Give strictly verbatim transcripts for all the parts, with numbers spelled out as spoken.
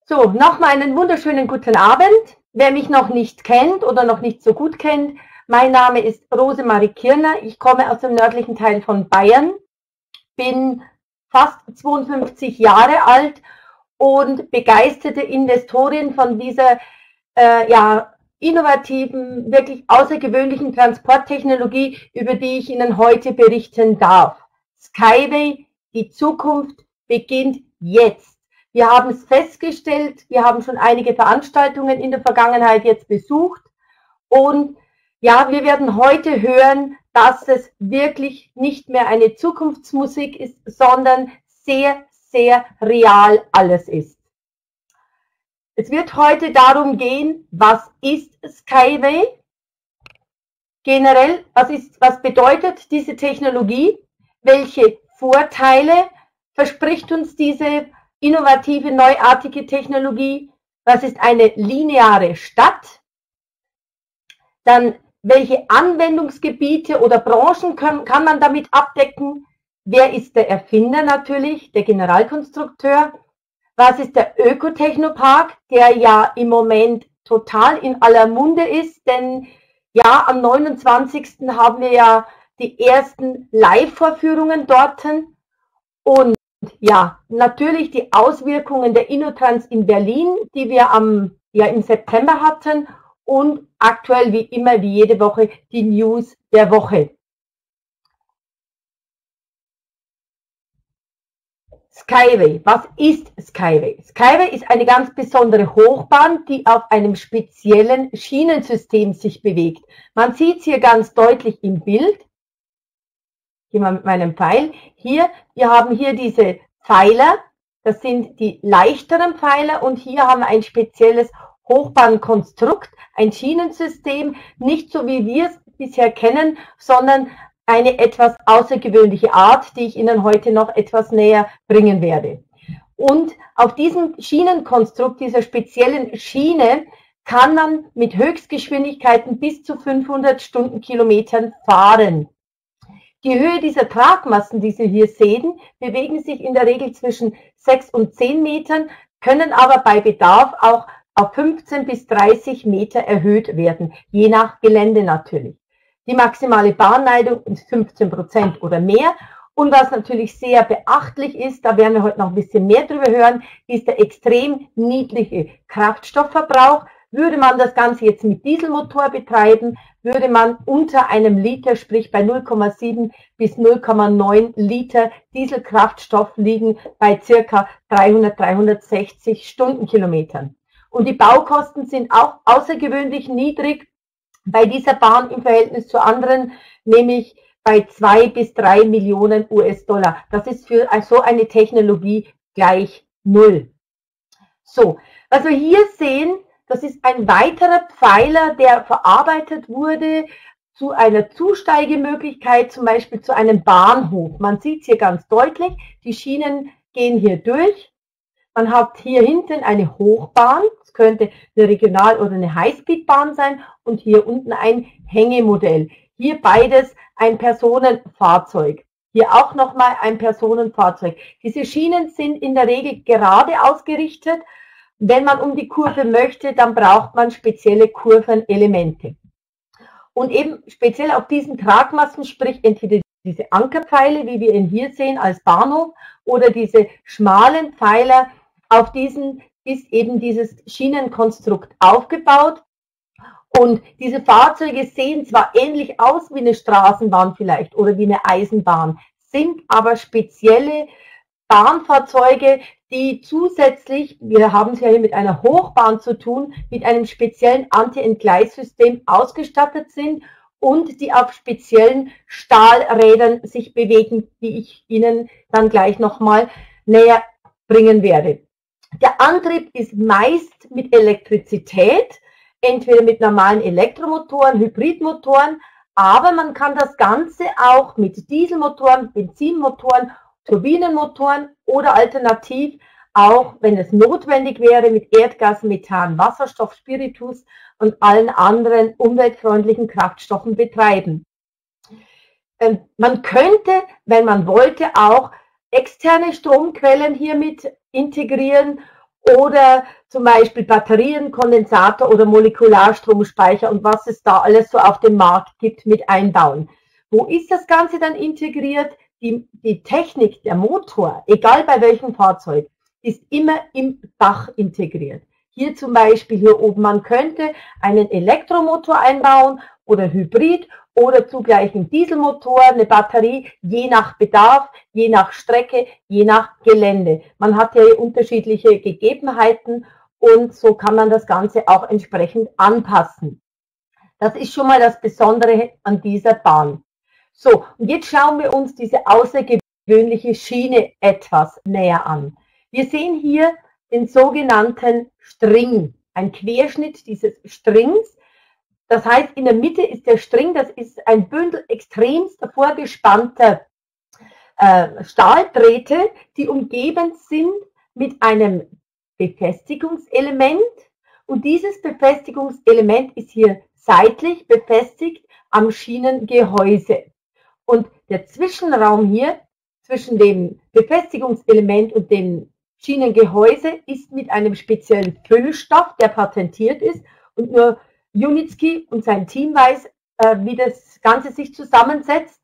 So, nochmal einen wunderschönen guten Abend. Wer mich noch nicht kennt oder noch nicht so gut kennt, mein Name ist Rosemarie Kirner. Ich komme aus dem nördlichen Teil von Bayern, bin fast zweiundfünfzig Jahre alt und begeisterte Investorin von dieser äh, ja, innovativen, wirklich außergewöhnlichen Transporttechnologie, über die ich Ihnen heute berichten darf. Skyway, die Zukunft beginnt jetzt. Wir haben es festgestellt, wir haben schon einige Veranstaltungen in der Vergangenheit jetzt besucht und ja, wir werden heute hören, dass es wirklich nicht mehr eine Zukunftsmusik ist, sondern sehr, sehr real alles ist. Es wird heute darum gehen, was ist Skyway? Generell, was ist, was bedeutet diese Technologie? Welche Vorteile verspricht uns diese innovative, neuartige Technologie? Was ist eine lineare Stadt? Dann, welche Anwendungsgebiete oder Branchen kann, kann man damit abdecken? Wer ist der Erfinder natürlich, der Generalkonstrukteur? Was ist der Ökotechnopark, der ja im Moment total in aller Munde ist? Denn ja, am neunundzwanzigsten haben wir ja die ersten Live-Vorführungen dort. Und ja, natürlich die Auswirkungen der InnoTrans in Berlin, die wir am, ja, im September hatten, und aktuell wie immer, wie jede Woche, die News der Woche. Skyway, was ist Skyway? Skyway ist eine ganz besondere Hochbahn, die auf einem speziellen Schienensystem sich bewegt. Man sieht es hier ganz deutlich im Bild. Hier mal mit meinem Pfeil. Hier, wir haben hier diese Pfeiler, das sind die leichteren Pfeiler, und hier haben wir ein spezielles Hochbahnkonstrukt, ein Schienensystem, nicht so wie wir es bisher kennen, sondern eine etwas außergewöhnliche Art, die ich Ihnen heute noch etwas näher bringen werde. Und auf diesem Schienenkonstrukt, dieser speziellen Schiene, kann man mit Höchstgeschwindigkeiten bis zu fünfhundert Stundenkilometern fahren. Die Höhe dieser Tragmassen, die Sie hier sehen, bewegen sich in der Regel zwischen sechs und zehn Metern, können aber bei Bedarf auch auf fünfzehn bis dreißig Meter erhöht werden, je nach Gelände natürlich. Die maximale Bahnneigung ist fünfzehn Prozent oder mehr. Und was natürlich sehr beachtlich ist, da werden wir heute noch ein bisschen mehr drüber hören, ist der extrem niedrige Kraftstoffverbrauch. Würde man das Ganze jetzt mit Dieselmotor betreiben, würde man unter einem Liter, sprich bei null Komma sieben bis null Komma neun Liter Dieselkraftstoff liegen bei circa dreihundert, dreihundertsechzig Stundenkilometern. Und die Baukosten sind auch außergewöhnlich niedrig bei dieser Bahn im Verhältnis zu anderen, nämlich bei zwei bis drei Millionen US-Dollar. Das ist für so eine Technologie gleich null. So, was wir hier sehen, das ist ein weiterer Pfeiler, der verarbeitet wurde zu einer Zusteigemöglichkeit, zum Beispiel zu einem Bahnhof. Man sieht es hier ganz deutlich, die Schienen gehen hier durch. Man hat hier hinten eine Hochbahn, das könnte eine Regional- oder eine Highspeedbahn sein, und hier unten ein Hängemodell. Hier beides ein Personenfahrzeug. Hier auch nochmal ein Personenfahrzeug. Diese Schienen sind in der Regel gerade ausgerichtet. Wenn man um die Kurve möchte, dann braucht man spezielle Kurvenelemente. Und eben speziell auf diesen Tragmassen, sprich entweder diese Ankerpfeile, wie wir ihn hier sehen als Bahnhof, oder diese schmalen Pfeiler, auf diesen ist eben dieses Schienenkonstrukt aufgebaut. Und diese Fahrzeuge sehen zwar ähnlich aus wie eine Straßenbahn vielleicht oder wie eine Eisenbahn, sind aber spezielle Bahnfahrzeuge, die zusätzlich, wir haben es ja hier mit einer Hochbahn zu tun, mit einem speziellen Anti-Entgleissystem ausgestattet sind und die auf speziellen Stahlrädern sich bewegen, die ich Ihnen dann gleich nochmal näher bringen werde. Der Antrieb ist meist mit Elektrizität, entweder mit normalen Elektromotoren, Hybridmotoren, aber man kann das Ganze auch mit Dieselmotoren, Benzinmotoren, Turbinenmotoren oder alternativ auch, wenn es notwendig wäre, mit Erdgas, Methan, Wasserstoff, Spiritus und allen anderen umweltfreundlichen Kraftstoffen betreiben. Ähm, man könnte, wenn man wollte, auch externe Stromquellen hiermit integrieren oder zum Beispiel Batterien, Kondensator oder Molekularstromspeicher und was es da alles so auf dem Markt gibt, mit einbauen. Wo ist das Ganze dann integriert? Die, die Technik, der Motor, egal bei welchem Fahrzeug, ist immer im Dach integriert. Hier zum Beispiel hier oben, man könnte einen Elektromotor einbauen oder Hybrid oder zugleich einen Dieselmotor, eine Batterie, je nach Bedarf, je nach Strecke, je nach Gelände. Man hat ja unterschiedliche Gegebenheiten und so kann man das Ganze auch entsprechend anpassen. Das ist schon mal das Besondere an dieser Bahn. So, und jetzt schauen wir uns diese außergewöhnliche Schiene etwas näher an. Wir sehen hier den sogenannten String, ein Querschnitt dieses Strings. Das heißt, in der Mitte ist der String, das ist ein Bündel extremst vorgespannter äh, Stahldrähte, die umgeben sind mit einem Befestigungselement. Und dieses Befestigungselement ist hier seitlich befestigt am Schienengehäuse. Und der Zwischenraum hier zwischen dem Befestigungselement und dem Schienengehäuse ist mit einem speziellen Füllstoff, der patentiert ist und nur Junitsky und sein Team weiß, äh, wie das Ganze sich zusammensetzt.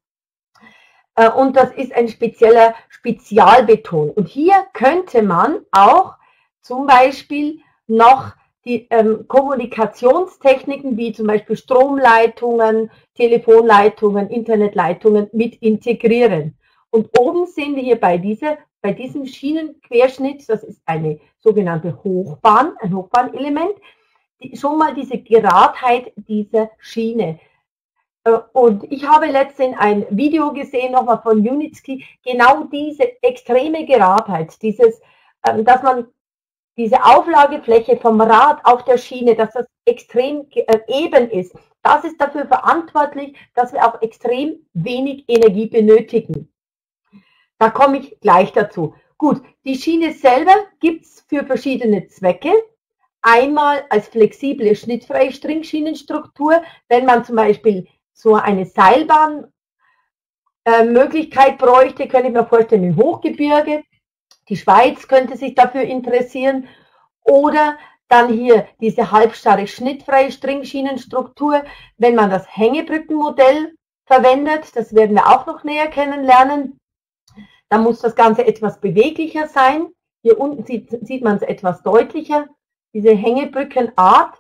Äh, und das ist ein spezieller Spezialbeton. Und hier könnte man auch zum Beispiel noch die ähm, Kommunikationstechniken wie zum Beispiel Stromleitungen, Telefonleitungen, Internetleitungen mit integrieren. Und oben sehen wir hier bei, dieser, bei diesem Schienenquerschnitt, das ist eine sogenannte Hochbahn, ein Hochbahnelement, die, schon mal diese Geradheit dieser Schiene. Äh, und ich habe letztens ein Video gesehen, nochmal von Junitsky, genau diese extreme Geradheit, dieses, ähm, dass man diese Auflagefläche vom Rad auf der Schiene, dass das extrem äh, eben ist, das ist dafür verantwortlich, dass wir auch extrem wenig Energie benötigen. Da komme ich gleich dazu. Gut, die Schiene selber gibt es für verschiedene Zwecke. Einmal als flexible, schnittfreie Stringschienenstruktur, wenn man zum Beispiel so eine Seilbahnmöglichkeit äh, bräuchte, könnte ich mir vorstellen, im Hochgebirge. Die Schweiz könnte sich dafür interessieren. Oder dann hier diese halbstarre schnittfreie Stringschienenstruktur, wenn man das Hängebrückenmodell verwendet. Das werden wir auch noch näher kennenlernen. Dann muss das Ganze etwas beweglicher sein. Hier unten sieht, sieht man es etwas deutlicher, diese Hängebrückenart.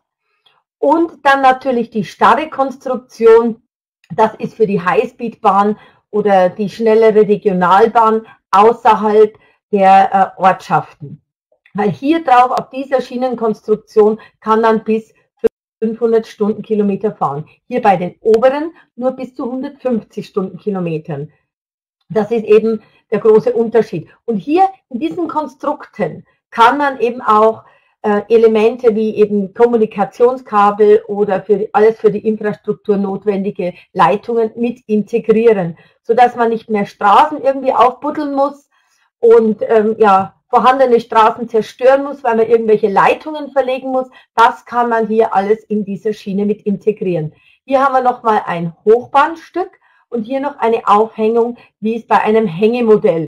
Und dann natürlich die starre Konstruktion. Das ist für die Highspeedbahn oder die schnellere Regionalbahn außerhalb der äh, Ortschaften. Weil hier drauf, auf dieser Schienenkonstruktion, kann man bis fünfhundert Stundenkilometer fahren. Hier bei den oberen nur bis zu hundertfünfzig Stundenkilometern. Das ist eben der große Unterschied. Und hier in diesen Konstrukten kann man eben auch äh, Elemente wie eben Kommunikationskabel oder für die, alles für die Infrastruktur notwendige Leitungen mit integrieren, sodass man nicht mehr Straßen irgendwie aufbuddeln muss und ähm, ja, vorhandene Straßen zerstören muss, weil man irgendwelche Leitungen verlegen muss. Das kann man hier alles in dieser Schiene mit integrieren. Hier haben wir nochmal ein Hochbahnstück und hier noch eine Aufhängung, wie es bei einem Hängemodell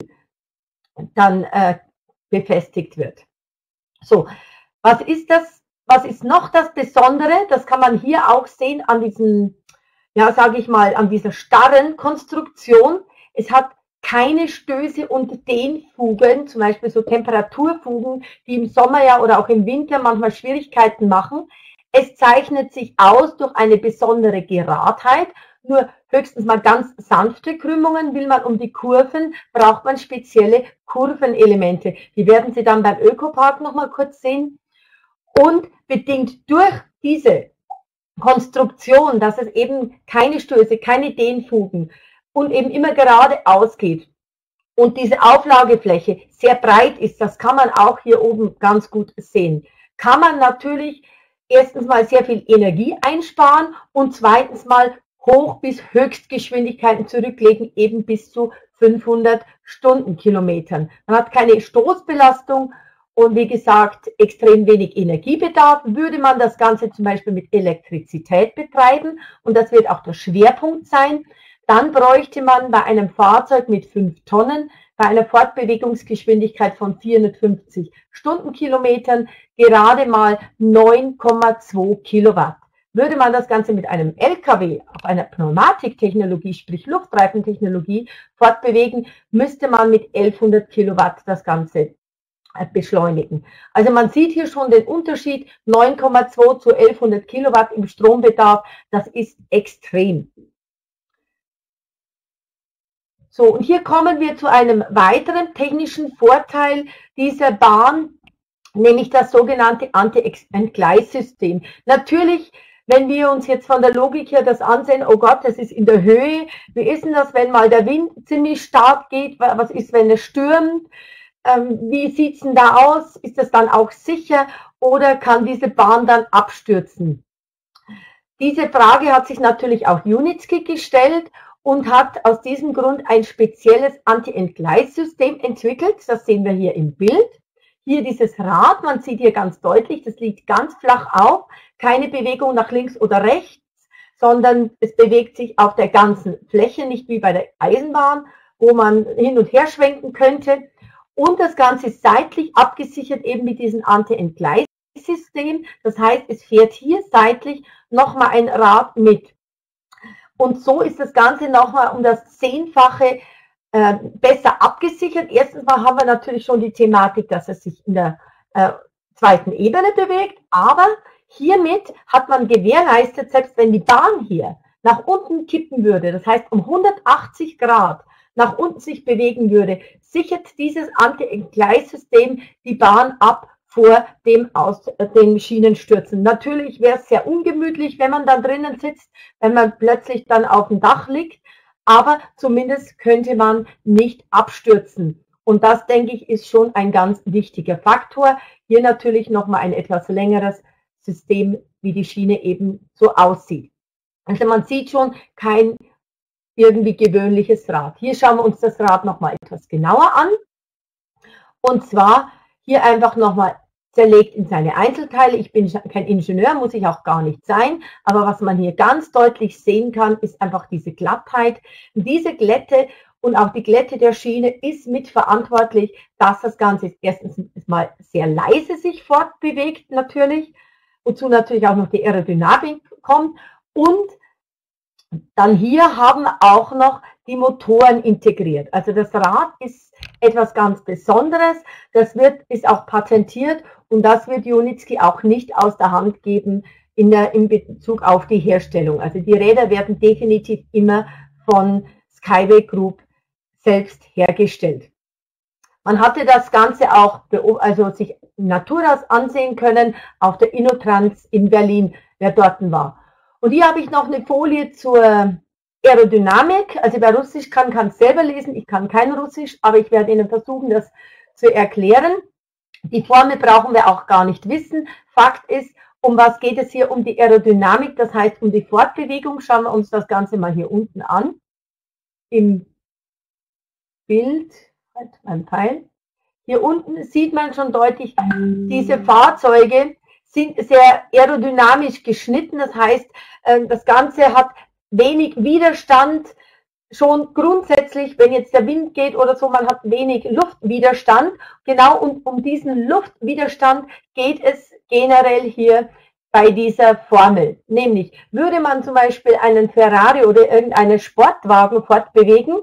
dann äh, befestigt wird. So, was ist das? Was ist noch das Besondere? Das kann man hier auch sehen an diesem, ja, sage ich mal, an dieser starren Konstruktion. Es hat keine Stöße und Dehnfugen, zum Beispiel so Temperaturfugen, die im Sommer ja oder auch im Winter manchmal Schwierigkeiten machen. Es zeichnet sich aus durch eine besondere Geradheit, nur höchstens mal ganz sanfte Krümmungen. Will man um die Kurven, braucht man spezielle Kurvenelemente. Die werden Sie dann beim Ökopark nochmal kurz sehen. Und bedingt durch diese Konstruktion, dass es eben keine Stöße, keine Dehnfugen und eben immer gerade ausgeht und diese Auflagefläche sehr breit ist, das kann man auch hier oben ganz gut sehen, kann man natürlich erstens mal sehr viel Energie einsparen und zweitens mal Hoch- bis Höchstgeschwindigkeiten zurücklegen, eben bis zu fünfhundert Stundenkilometern. Man hat keine Stoßbelastung und wie gesagt, extrem wenig Energiebedarf. Würde man das Ganze zum Beispiel mit Elektrizität betreiben, und das wird auch der Schwerpunkt sein, dann bräuchte man bei einem Fahrzeug mit fünf Tonnen bei einer Fortbewegungsgeschwindigkeit von vierhundertfünfzig Stundenkilometern gerade mal neun Komma zwei Kilowatt. Würde man das Ganze mit einem L K W auf einer Pneumatiktechnologie, sprich Luftreifentechnologie, fortbewegen, müsste man mit elfhundert Kilowatt das Ganze beschleunigen. Also man sieht hier schon den Unterschied, neun Komma zwei zu elfhundert Kilowatt im Strombedarf, das ist extrem. So, und hier kommen wir zu einem weiteren technischen Vorteil dieser Bahn, nämlich das sogenannte Anti-Entgleissystem. Natürlich, wenn wir uns jetzt von der Logik her das ansehen, oh Gott, das ist in der Höhe, wie ist denn das, wenn mal der Wind ziemlich stark geht, was ist, wenn es stürmt, ähm, wie sieht es denn da aus, ist das dann auch sicher oder kann diese Bahn dann abstürzen? Diese Frage hat sich natürlich auch Unitzki gestellt und hat aus diesem Grund ein spezielles Anti-Entgleissystem entwickelt, das sehen wir hier im Bild. Hier dieses Rad, man sieht hier ganz deutlich, das liegt ganz flach auf, keine Bewegung nach links oder rechts, sondern es bewegt sich auf der ganzen Fläche, nicht wie bei der Eisenbahn, wo man hin und her schwenken könnte. Und das Ganze ist seitlich abgesichert eben mit diesem Anti-Entgleissystem. Das heißt, es fährt hier seitlich nochmal ein Rad mit. Und so ist das Ganze nochmal um das Zehnfache äh, besser abgesichert. Erstens mal haben wir natürlich schon die Thematik, dass es sich in der äh, zweiten Ebene bewegt, aber hiermit hat man gewährleistet, selbst wenn die Bahn hier nach unten kippen würde, das heißt um hundertachtzig Grad nach unten sich bewegen würde, sichert dieses Anti-Entgleissystem die Bahn ab vor dem aus den Schienenstürzen. Natürlich wäre es sehr ungemütlich, wenn man dann drinnen sitzt, wenn man plötzlich dann auf dem Dach liegt, aber zumindest könnte man nicht abstürzen. Und das, denke ich, ist schon ein ganz wichtiger Faktor. Hier natürlich nochmal ein etwas längeres System, wie die Schiene eben so aussieht. Also man sieht schon kein irgendwie gewöhnliches Rad. Hier schauen wir uns das Rad nochmal etwas genauer an. Und zwar hier einfach nochmal zerlegt in seine Einzelteile. Ich bin kein Ingenieur, muss ich auch gar nicht sein, aber was man hier ganz deutlich sehen kann, ist einfach diese Glattheit. Und diese Glätte und auch die Glätte der Schiene ist mitverantwortlich, dass das Ganze erstens mal sehr leise sich fortbewegt natürlich, wozu natürlich auch noch die Aerodynamik kommt und dann hier haben auch noch die Motoren integriert. Also das Rad ist etwas ganz Besonderes, das wird, ist auch patentiert und das wird Unitzki auch nicht aus der Hand geben in, der, in Bezug auf die Herstellung. Also die Räder werden definitiv immer von Skyway Group selbst hergestellt. Man hatte das Ganze auch also sich in Naturas ansehen können auf der InnoTrans in Berlin, wer dort war. Und hier habe ich noch eine Folie zur Aerodynamik. Also wer Russisch kann, kann es selber lesen. Ich kann kein Russisch, aber ich werde Ihnen versuchen, das zu erklären. Die Formel brauchen wir auch gar nicht wissen. Fakt ist, um was geht es hier? Um die Aerodynamik, das heißt um die Fortbewegung. Schauen wir uns das Ganze mal hier unten an. Im Bild, halt beim Pfeil. Hier unten sieht man schon deutlich, diese Fahrzeuge sind sehr aerodynamisch geschnitten. Das heißt, das Ganze hat wenig Widerstand. Schon grundsätzlich, wenn jetzt der Wind geht oder so, man hat wenig Luftwiderstand. Genau um, um diesen Luftwiderstand geht es generell hier bei dieser Formel. Nämlich, würde man zum Beispiel einen Ferrari oder irgendeinen Sportwagen fortbewegen,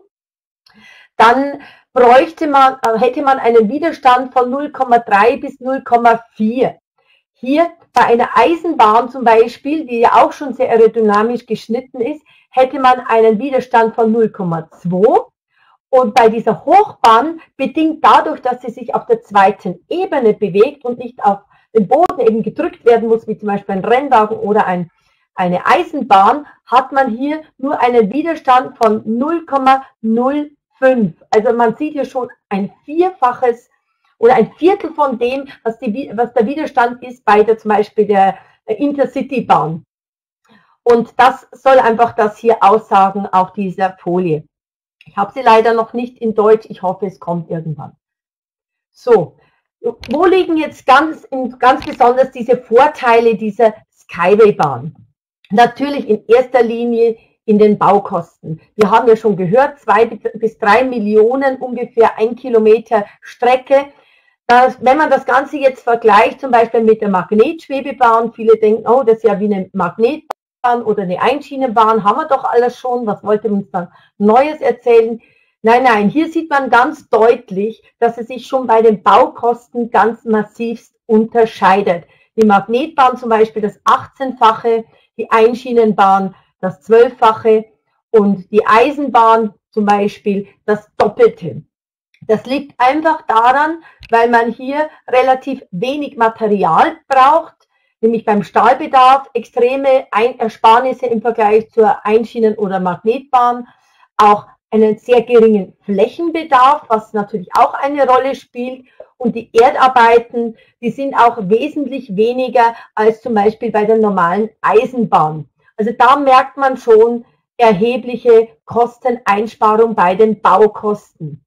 dann bräuchte man, hätte man einen Widerstand von null Komma drei bis null Komma vier. Hier bei einer Eisenbahn zum Beispiel, die ja auch schon sehr aerodynamisch geschnitten ist, hätte man einen Widerstand von null Komma zwei. Und bei dieser Hochbahn, bedingt dadurch, dass sie sich auf der zweiten Ebene bewegt und nicht auf den Boden eben gedrückt werden muss, wie zum Beispiel ein Rennwagen oder ein, eine Eisenbahn, hat man hier nur einen Widerstand von null Komma null fünf. Also man sieht hier schon ein Vierfaches oder ein Viertel von dem, was, die, was der Widerstand ist bei der, zum Beispiel der Intercity-Bahn. Und das soll einfach das hier aussagen auf dieser Folie. Ich habe sie leider noch nicht in Deutsch, ich hoffe, es kommt irgendwann. So, wo liegen jetzt ganz, ganz besonders diese Vorteile dieser Skyway-Bahn? Natürlich in erster Linie in den Baukosten. Wir haben ja schon gehört, zwei bis drei Millionen ungefähr ein Kilometer Strecke. Das, wenn man das Ganze jetzt vergleicht, zum Beispiel mit der Magnetschwebebahn, viele denken, oh, das ist ja wie eine Magnetbahn oder eine Einschienenbahn, haben wir doch alles schon, was wollte man uns dann Neues erzählen? Nein, nein, hier sieht man ganz deutlich, dass es sich schon bei den Baukosten ganz massivst unterscheidet. Die Magnetbahn zum Beispiel das achtzehnfache, die Einschienenbahn das zwölffache und die Eisenbahn zum Beispiel das Doppelte. Das liegt einfach daran, weil man hier relativ wenig Material braucht, nämlich beim Stahlbedarf extreme Ersparnisse im Vergleich zur Einschienen- oder Magnetbahn, auch einen sehr geringen Flächenbedarf, was natürlich auch eine Rolle spielt. Und die Erdarbeiten, die sind auch wesentlich weniger als zum Beispiel bei der normalen Eisenbahn. Also da merkt man schon erhebliche Kosteneinsparung bei den Baukosten.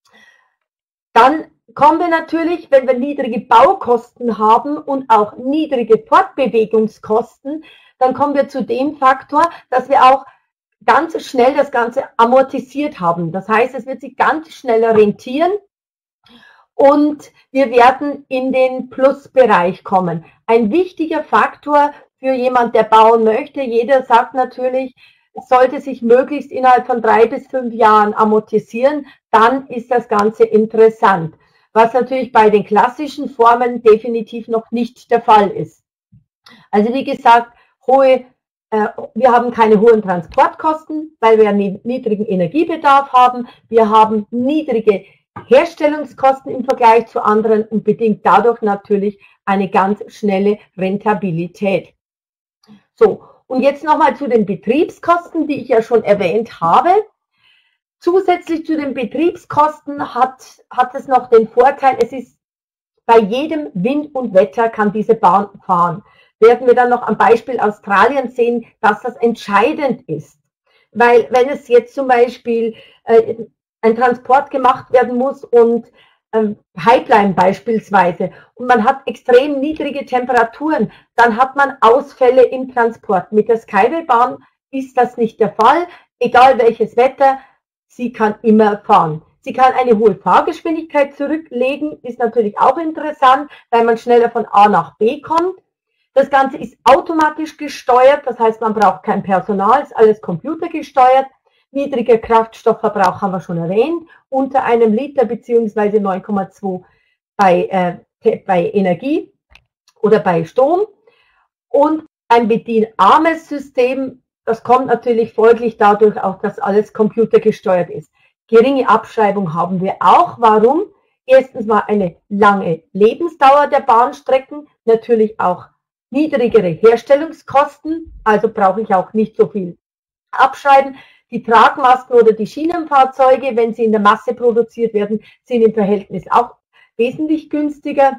Dann kommen wir natürlich, wenn wir niedrige Baukosten haben und auch niedrige Fortbewegungskosten, dann kommen wir zu dem Faktor, dass wir auch ganz schnell das Ganze amortisiert haben. Das heißt, es wird sich ganz schnell rentieren und wir werden in den Plusbereich kommen. Ein wichtiger Faktor für jemand, der bauen möchte, jeder sagt natürlich, es sollte sich möglichst innerhalb von drei bis fünf Jahren amortisieren, dann ist das Ganze interessant. Was natürlich bei den klassischen Formen definitiv noch nicht der Fall ist. Also wie gesagt, hohe, äh, wir haben keine hohen Transportkosten, weil wir einen niedrigen Energiebedarf haben. Wir haben niedrige Herstellungskosten im Vergleich zu anderen und bedingt dadurch natürlich eine ganz schnelle Rentabilität. So, und jetzt nochmal zu den Betriebskosten, die ich ja schon erwähnt habe. Zusätzlich zu den Betriebskosten hat, hat es noch den Vorteil, es ist bei jedem Wind und Wetter kann diese Bahn fahren. Werden wir dann noch am Beispiel Australien sehen, dass das entscheidend ist. Weil wenn es jetzt zum Beispiel äh, ein Transport gemacht werden muss und äh, Pipeline beispielsweise und man hat extrem niedrige Temperaturen, dann hat man Ausfälle im Transport. Mit der Skyway-Bahn ist das nicht der Fall, egal welches Wetter. Sie kann immer fahren. Sie kann eine hohe Fahrgeschwindigkeit zurücklegen, ist natürlich auch interessant, weil man schneller von A nach B kommt. Das Ganze ist automatisch gesteuert, das heißt, man braucht kein Personal, ist alles computergesteuert. Niedriger Kraftstoffverbrauch haben wir schon erwähnt, unter einem Liter beziehungsweise neun Komma zwei bei, äh, bei Energie oder bei Strom. Und ein bedienarmes System. Das kommt natürlich folglich dadurch auch, dass alles computergesteuert ist. Geringe Abschreibung haben wir auch. Warum? Erstens mal eine lange Lebensdauer der Bahnstrecken, natürlich auch niedrigere Herstellungskosten, also brauche ich auch nicht so viel abschreiben. Die Tragmasten oder die Schienenfahrzeuge, wenn sie in der Masse produziert werden, sind im Verhältnis auch wesentlich günstiger.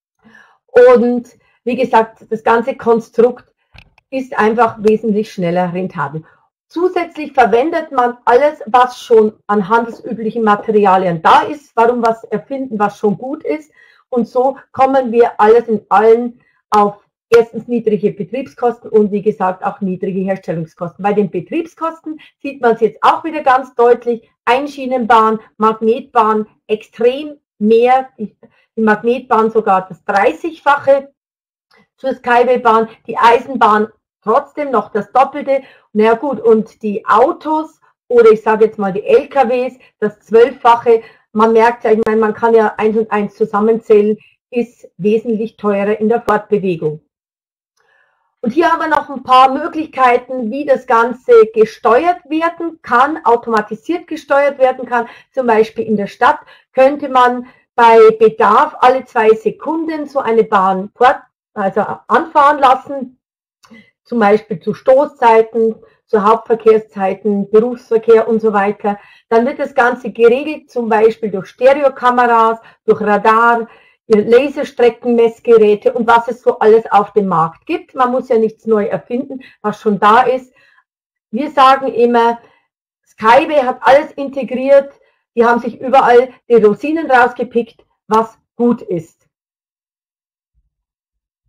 Und wie gesagt, das ganze Konstrukt ist einfach wesentlich schneller rentabel. Zusätzlich verwendet man alles, was schon an handelsüblichen Materialien da ist. Warum was erfinden, was schon gut ist? Und so kommen wir alles in allen auf erstens niedrige Betriebskosten und wie gesagt auch niedrige Herstellungskosten. Bei den Betriebskosten sieht man es jetzt auch wieder ganz deutlich. Einschienenbahn, Magnetbahn extrem mehr, die Magnetbahn sogar das dreißigfache zur Skyway-Bahn, die Eisenbahn trotzdem noch das Doppelte. Na ja, gut, und die Autos oder ich sage jetzt mal die L K Ws, das Zwölffache. Man merkt ja, ich meine, man kann ja eins und eins zusammenzählen, ist wesentlich teurer in der Fortbewegung. Und hier haben wir noch ein paar Möglichkeiten, wie das Ganze gesteuert werden kann, automatisiert gesteuert werden kann. Zum Beispiel in der Stadt könnte man bei Bedarf alle zwei Sekunden so eine Bahn fort, also anfahren lassen. Zum Beispiel zu Stoßzeiten, zu Hauptverkehrszeiten, Berufsverkehr und so weiter. Dann wird das Ganze geregelt, zum Beispiel durch Stereokameras, durch Radar, Laserstreckenmessgeräte und was es so alles auf dem Markt gibt. Man muss ja nichts neu erfinden, was schon da ist. Wir sagen immer, Skyway hat alles integriert. Die haben sich überall die Rosinen rausgepickt, was gut ist.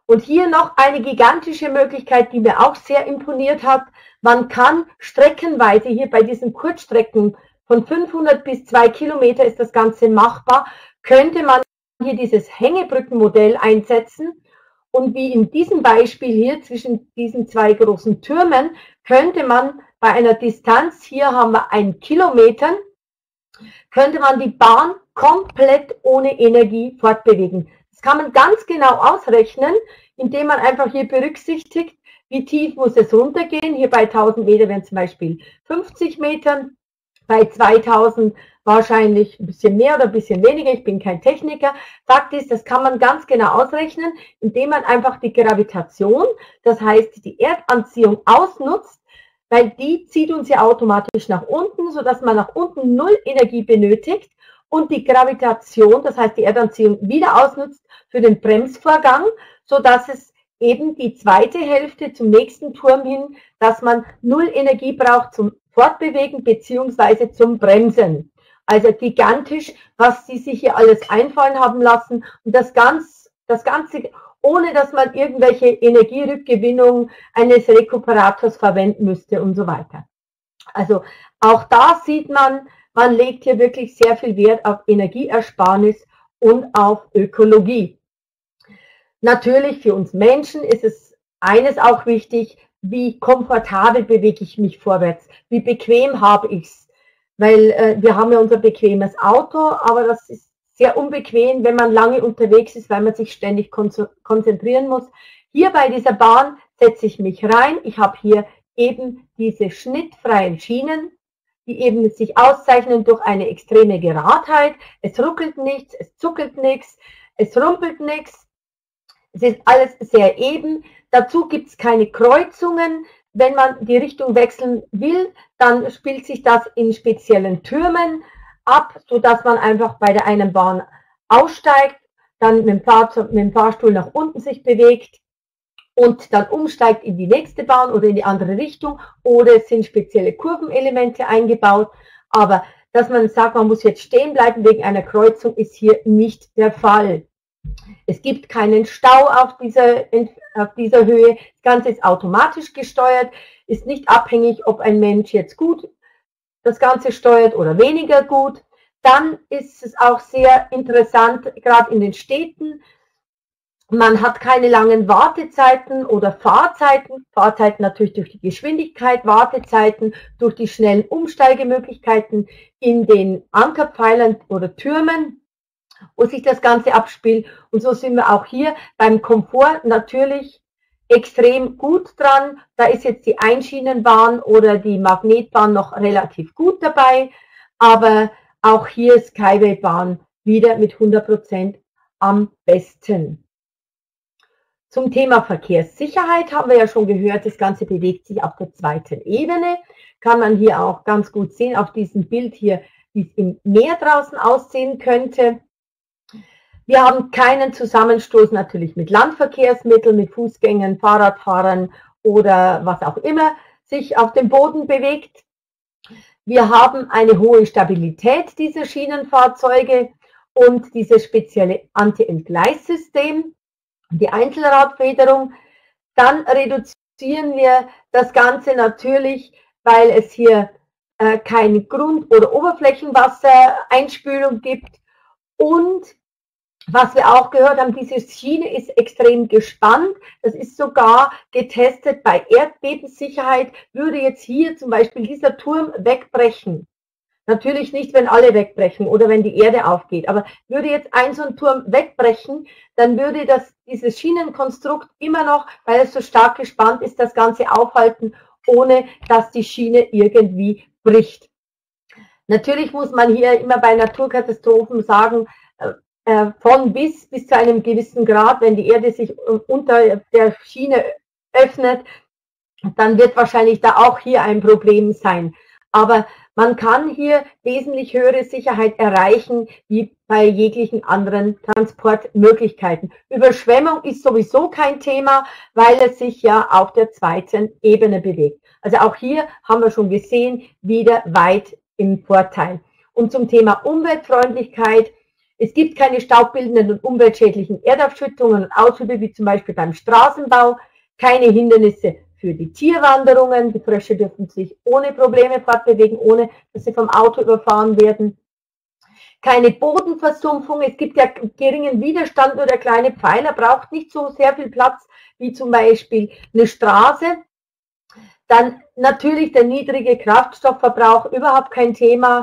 Und hier noch eine gigantische Möglichkeit, die mir auch sehr imponiert hat. Man kann streckenweise hier bei diesen Kurzstrecken von fünfhundert bis zwei Kilometer ist das Ganze machbar, könnte man hier dieses Hängebrückenmodell einsetzen. Und wie in diesem Beispiel hier zwischen diesen zwei großen Türmen, könnte man bei einer Distanz, hier haben wir einen Kilometer, könnte man die Bahn komplett ohne Energie fortbewegen. Das kann man ganz genau ausrechnen, indem man einfach hier berücksichtigt, wie tief muss es runtergehen. Hier bei tausend Meter wären zum Beispiel fünfzig Metern, bei zweitausend wahrscheinlich ein bisschen mehr oder ein bisschen weniger. Ich bin kein Techniker. Fakt ist, das kann man ganz genau ausrechnen, indem man einfach die Gravitation, das heißt die Erdanziehung ausnutzt, weil die zieht uns ja automatisch nach unten, sodass man nach unten null Energie benötigt und die Gravitation, das heißt die Erdanziehung, wieder ausnutzt für den Bremsvorgang, sodass es eben die zweite Hälfte zum nächsten Turm hin, dass man null Energie braucht zum Fortbewegen beziehungsweise zum Bremsen. Also gigantisch, was sie sich hier alles einfallen haben lassen und das, ganz, das Ganze, ohne dass man irgendwelche Energierückgewinnung eines Rekuperators verwenden müsste und so weiter. Also auch da sieht man, man legt hier wirklich sehr viel Wert auf Energieersparnis und auf Ökologie. Natürlich für uns Menschen ist es eines auch wichtig, wie komfortabel bewege ich mich vorwärts, wie bequem habe ich es, weil äh, wir haben ja unser bequemes Auto, aber das ist sehr unbequem, wenn man lange unterwegs ist, weil man sich ständig kon konzentrieren muss. Hier bei dieser Bahn setze ich mich rein, ich habe hier eben diese schnittfreien Schienen, die eben sich auszeichnen durch eine extreme Geradheit, es ruckelt nichts, es zuckelt nichts, es rumpelt nichts. Es ist alles sehr eben. Dazu gibt es keine Kreuzungen. Wenn man die Richtung wechseln will, dann spielt sich das in speziellen Türmen ab, sodass man einfach bei der einen Bahn aussteigt, dann mit dem, Fahrzeug, mit dem Fahrstuhl nach unten sich bewegt und dann umsteigt in die nächste Bahn oder in die andere Richtung. Oder es sind spezielle Kurvenelemente eingebaut. Aber dass man sagt, man muss jetzt stehen bleiben wegen einer Kreuzung, ist hier nicht der Fall. Es gibt keinen Stau auf dieser, auf dieser Höhe. Das Ganze ist automatisch gesteuert, ist nicht abhängig, ob ein Mensch jetzt gut das Ganze steuert oder weniger gut. Dann ist es auch sehr interessant, gerade in den Städten. Man hat keine langen Wartezeiten oder Fahrzeiten. Fahrzeiten natürlich durch die Geschwindigkeit, Wartezeiten durch die schnellen Umsteigemöglichkeiten in den Ankerpfeilern oder Türmen, wo sich das Ganze abspielt. Und so sind wir auch hier beim Komfort natürlich extrem gut dran. Da ist jetzt die Einschienenbahn oder die Magnetbahn noch relativ gut dabei, aber auch hier Skyway-Bahn wieder mit hundert Prozent am besten. Zum Thema Verkehrssicherheit haben wir ja schon gehört, das Ganze bewegt sich auf der zweiten Ebene. Kann man hier auch ganz gut sehen auf diesem Bild hier, wie es im Meer draußen aussehen könnte. Wir haben keinen Zusammenstoß natürlich mit Landverkehrsmitteln, mit Fußgängern, Fahrradfahrern oder was auch immer sich auf dem Boden bewegt. Wir haben eine hohe Stabilität dieser Schienenfahrzeuge und dieses spezielle Anti-Entgleissystem, die Einzelradfederung. Dann reduzieren wir das Ganze natürlich, weil es hier äh, keine Grund- oder Oberflächenwassereinspülung gibt. Und was wir auch gehört haben, diese Schiene ist extrem gespannt. Das ist sogar getestet bei Erdbebensicherheit. Würde jetzt hier zum Beispiel dieser Turm wegbrechen. Natürlich nicht, wenn alle wegbrechen oder wenn die Erde aufgeht. Aber würde jetzt ein so ein Turm wegbrechen, dann würde das, dieses Schienenkonstrukt immer noch, weil es so stark gespannt ist, das Ganze aufhalten, ohne dass die Schiene irgendwie bricht. Natürlich muss man hier immer bei Naturkatastrophen sagen, von bis, bis zu einem gewissen Grad, wenn die Erde sich unter der Schiene öffnet, dann wird wahrscheinlich da auch hier ein Problem sein. Aber man kann hier wesentlich höhere Sicherheit erreichen, wie bei jeglichen anderen Transportmöglichkeiten. Überschwemmung ist sowieso kein Thema, weil es sich ja auf der zweiten Ebene bewegt. Also auch hier haben wir schon gesehen, wieder weit im Vorteil. Und zum Thema Umweltfreundlichkeit: Es gibt keine staubbildenden und umweltschädlichen Erdaufschüttungen und Aushübe, wie zum Beispiel beim Straßenbau, keine Hindernisse für die Tierwanderungen. Die Frösche dürfen sich ohne Probleme fortbewegen, ohne dass sie vom Auto überfahren werden. Keine Bodenversumpfung, es gibt ja geringen Widerstand, nur der kleine Pfeiler braucht nicht so sehr viel Platz wie zum Beispiel eine Straße. Dann natürlich der niedrige Kraftstoffverbrauch, überhaupt kein Thema.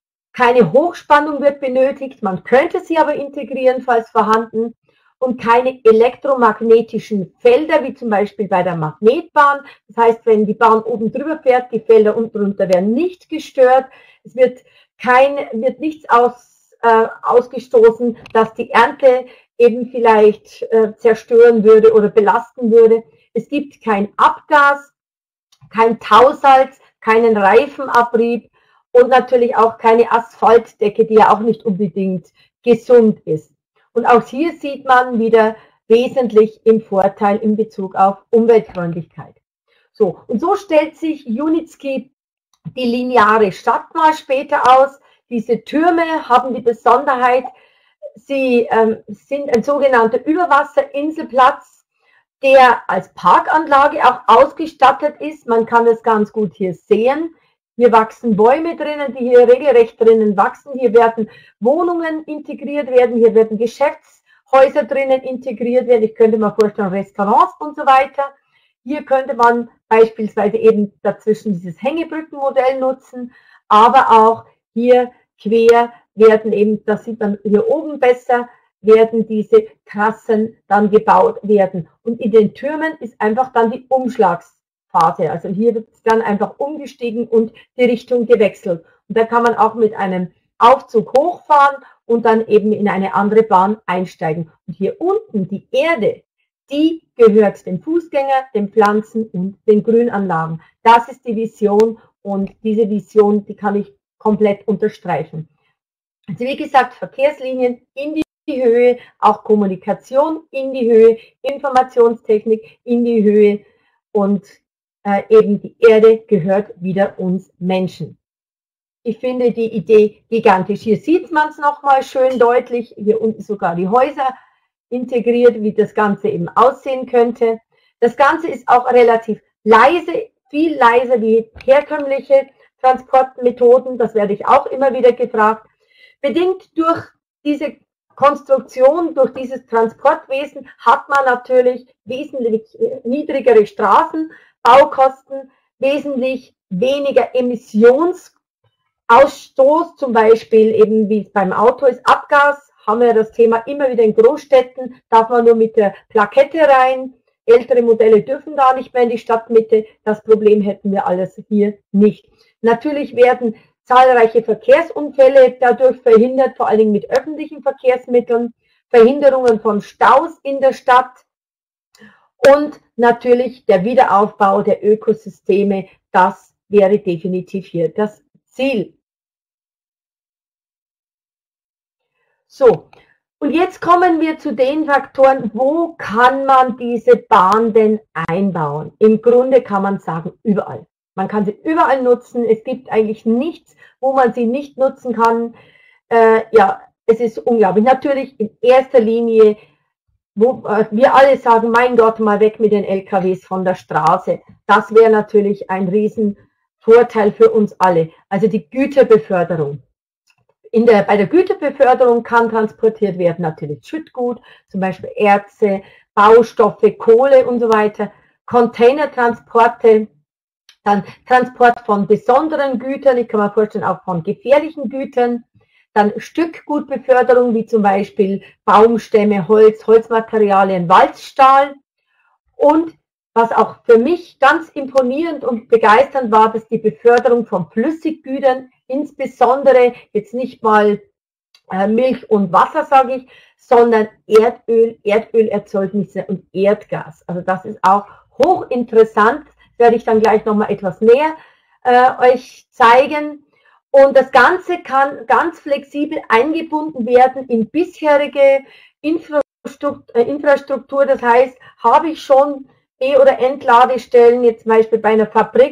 Keine Hochspannung wird benötigt, man könnte sie aber integrieren, falls vorhanden. Und keine elektromagnetischen Felder, wie zum Beispiel bei der Magnetbahn. Das heißt, wenn die Bahn oben drüber fährt, die Felder unten drunter werden nicht gestört. Es wird, kein, wird nichts aus, äh, ausgestoßen, das die Ernte eben vielleicht äh, zerstören würde oder belasten würde. Es gibt kein Abgas, kein Tausalz, keinen Reifenabrieb und natürlich auch keine Asphaltdecke, die ja auch nicht unbedingt gesund ist. Und auch hier sieht man wieder wesentlich im Vorteil in Bezug auf Umweltfreundlichkeit. So, und so stellt sich Unitscape die lineare Stadtmauer später aus. Diese Türme haben die Besonderheit, sie ähm, sind ein sogenannter Überwasserinselplatz, der als Parkanlage auch ausgestattet ist. Man kann das ganz gut hier sehen. Hier wachsen Bäume drinnen, die hier regelrecht drinnen wachsen. Hier werden Wohnungen integriert werden, hier werden Geschäftshäuser drinnen integriert werden. Ich könnte mir vorstellen, Restaurants und so weiter. Hier könnte man beispielsweise eben dazwischen dieses Hängebrückenmodell nutzen, aber auch hier quer werden eben, das sieht man hier oben besser, werden diese Trassen dann gebaut werden. Und in den Türmen ist einfach dann die Umschlagsphase. Also hier wird es dann einfach umgestiegen und die Richtung gewechselt. Und da kann man auch mit einem Aufzug hochfahren und dann eben in eine andere Bahn einsteigen. Und hier unten die Erde, die gehört dem Fußgänger, den Pflanzen und den Grünanlagen. Das ist die Vision und diese Vision, die kann ich komplett unterstreichen. Also wie gesagt, Verkehrslinien in die Höhe, auch Kommunikation in die Höhe, Informationstechnik in die Höhe und äh, eben die Erde gehört wieder uns Menschen. Ich finde die Idee gigantisch. Hier sieht man es nochmal schön deutlich, hier unten sogar die Häuser integriert, wie das Ganze eben aussehen könnte. Das Ganze ist auch relativ leise, viel leiser wie herkömmliche Transportmethoden, das werde ich auch immer wieder gefragt. Bedingt durch diese Konstruktion, durch dieses Transportwesen hat man natürlich wesentlich niedrigere Straßenbaukosten, wesentlich weniger Emissionsausstoß, zum Beispiel eben wie es beim Auto ist, Abgas, haben wir das Thema immer wieder in Großstädten, darf man nur mit der Plakette rein, ältere Modelle dürfen gar nicht mehr in die Stadtmitte, das Problem hätten wir alles hier nicht. Natürlich werden zahlreiche Verkehrsunfälle dadurch verhindert, vor allen Dingen mit öffentlichen Verkehrsmitteln, Verhinderungen von Staus in der Stadt und natürlich der Wiederaufbau der Ökosysteme, das wäre definitiv hier das Ziel. So, und jetzt kommen wir zu den Faktoren, wo kann man diese Bahn denn einbauen? Im Grunde kann man sagen, überall. Man kann sie überall nutzen. Es gibt eigentlich nichts, wo man sie nicht nutzen kann. Äh, ja, es ist unglaublich. Natürlich in erster Linie, wo äh, wir alle sagen, mein Gott, mal weg mit den L K Ws von der Straße. Das wäre natürlich ein Riesenvorteil für uns alle. Also die Güterbeförderung. In der, bei der Güterbeförderung kann transportiert werden natürlich Schüttgut, zum Beispiel Erze, Baustoffe, Kohle und so weiter. Containertransporte. Dann Transport von besonderen Gütern, ich kann mir vorstellen auch von gefährlichen Gütern. Dann Stückgutbeförderung, wie zum Beispiel Baumstämme, Holz, Holzmaterialien, Walzstahl. Und was auch für mich ganz imponierend und begeisternd war, dass die Beförderung von Flüssiggütern, insbesondere jetzt nicht mal äh, Milch und Wasser, sage ich, sondern Erdöl, Erdölerzeugnisse und Erdgas. Also das ist auch hochinteressant. Werde ich dann gleich nochmal etwas näher äh, euch zeigen. Und das Ganze kann ganz flexibel eingebunden werden in bisherige Infrastruktur. Äh, Infrastruktur. Das heißt, habe ich schon B- oder Entladestellen, jetzt zum Beispiel bei einer Fabrik,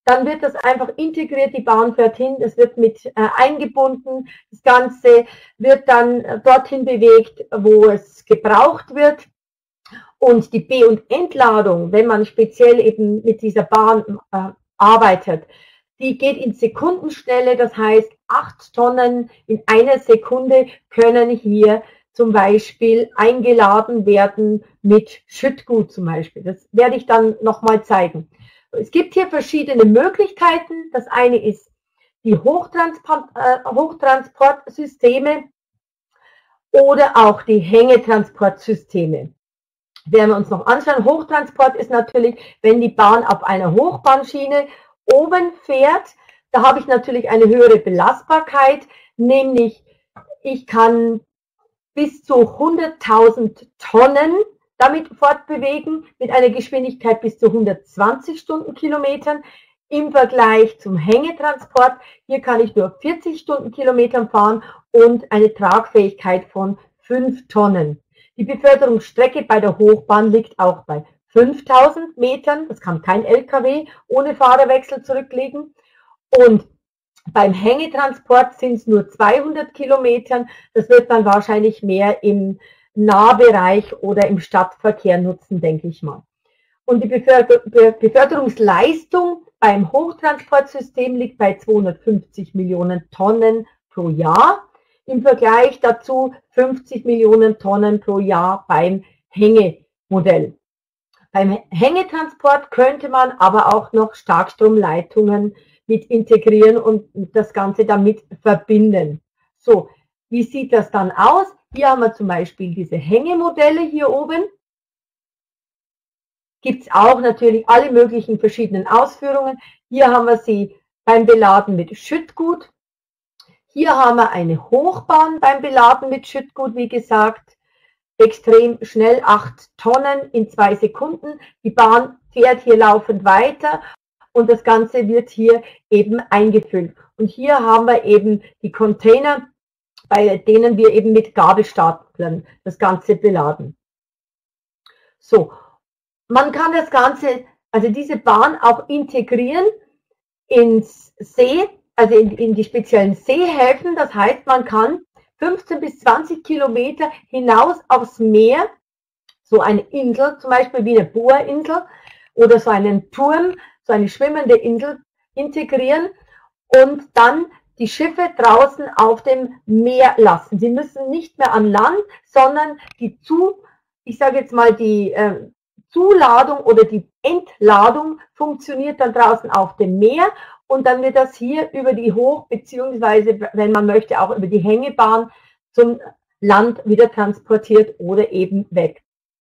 dann wird das einfach integriert, die Bahn fährt hin, es wird mit äh, eingebunden, das Ganze wird dann äh, dorthin bewegt, wo es gebraucht wird. Und die B- und Entladung, wenn man speziell eben mit dieser Bahn äh, arbeitet, die geht in Sekundenschnelle, das heißt acht Tonnen in einer Sekunde können hier zum Beispiel eingeladen werden mit Schüttgut zum Beispiel. Das werde ich dann nochmal zeigen. Es gibt hier verschiedene Möglichkeiten. Das eine ist die Hochtransport, äh, Hochtransportsysteme oder auch die Hängetransportsysteme. Werden wir uns noch anschauen. Hochtransport ist natürlich, wenn die Bahn auf einer Hochbahnschiene oben fährt. Da habe ich natürlich eine höhere Belastbarkeit, nämlich ich kann bis zu hunderttausend Tonnen damit fortbewegen, mit einer Geschwindigkeit bis zu hundertzwanzig Stundenkilometern. Im Vergleich zum Hängetransport, hier kann ich nur vierzig Stundenkilometern fahren und eine Tragfähigkeit von fünf Tonnen. Die Beförderungsstrecke bei der Hochbahn liegt auch bei fünftausend Metern. Das kann kein L K W ohne Fahrerwechsel zurücklegen. Und beim Hängetransport sind es nur zweihundert Kilometern. Das wird man wahrscheinlich mehr im Nahbereich oder im Stadtverkehr nutzen, denke ich mal. Und die Beförderungsleistung beim Hochtransportsystem liegt bei zweihundertfünfzig Millionen Tonnen pro Jahr. Im Vergleich dazu fünfzig Millionen Tonnen pro Jahr beim Hängemodell. Beim Hängetransport könnte man aber auch noch Starkstromleitungen mit integrieren und das Ganze damit verbinden. So, wie sieht das dann aus? Hier haben wir zum Beispiel diese Hängemodelle hier oben. Gibt es auch natürlich alle möglichen verschiedenen Ausführungen. Hier haben wir sie beim Beladen mit Schüttgut. Hier haben wir eine Hochbahn beim Beladen mit Schüttgut, wie gesagt, extrem schnell, acht Tonnen in zwei Sekunden. Die Bahn fährt hier laufend weiter und das Ganze wird hier eben eingefüllt. Und hier haben wir eben die Container, bei denen wir eben mit Gabelstaplern das Ganze beladen. So, man kann das Ganze, also diese Bahn auch integrieren ins See, also in, in die speziellen Seehäfen. Das heißt, man kann fünfzehn bis zwanzig Kilometer hinaus aufs Meer, so eine Insel, zum Beispiel wie eine Bohrinsel oder so einen Turm, so eine schwimmende Insel integrieren und dann die Schiffe draußen auf dem Meer lassen. Sie müssen nicht mehr an Land, sondern die zu, ich sage jetzt mal die äh, Zuladung oder die Entladung funktioniert dann draußen auf dem Meer und dann wird das hier über die Hoch- beziehungsweise, wenn man möchte, auch über die Hängebahn zum Land wieder transportiert oder eben weg.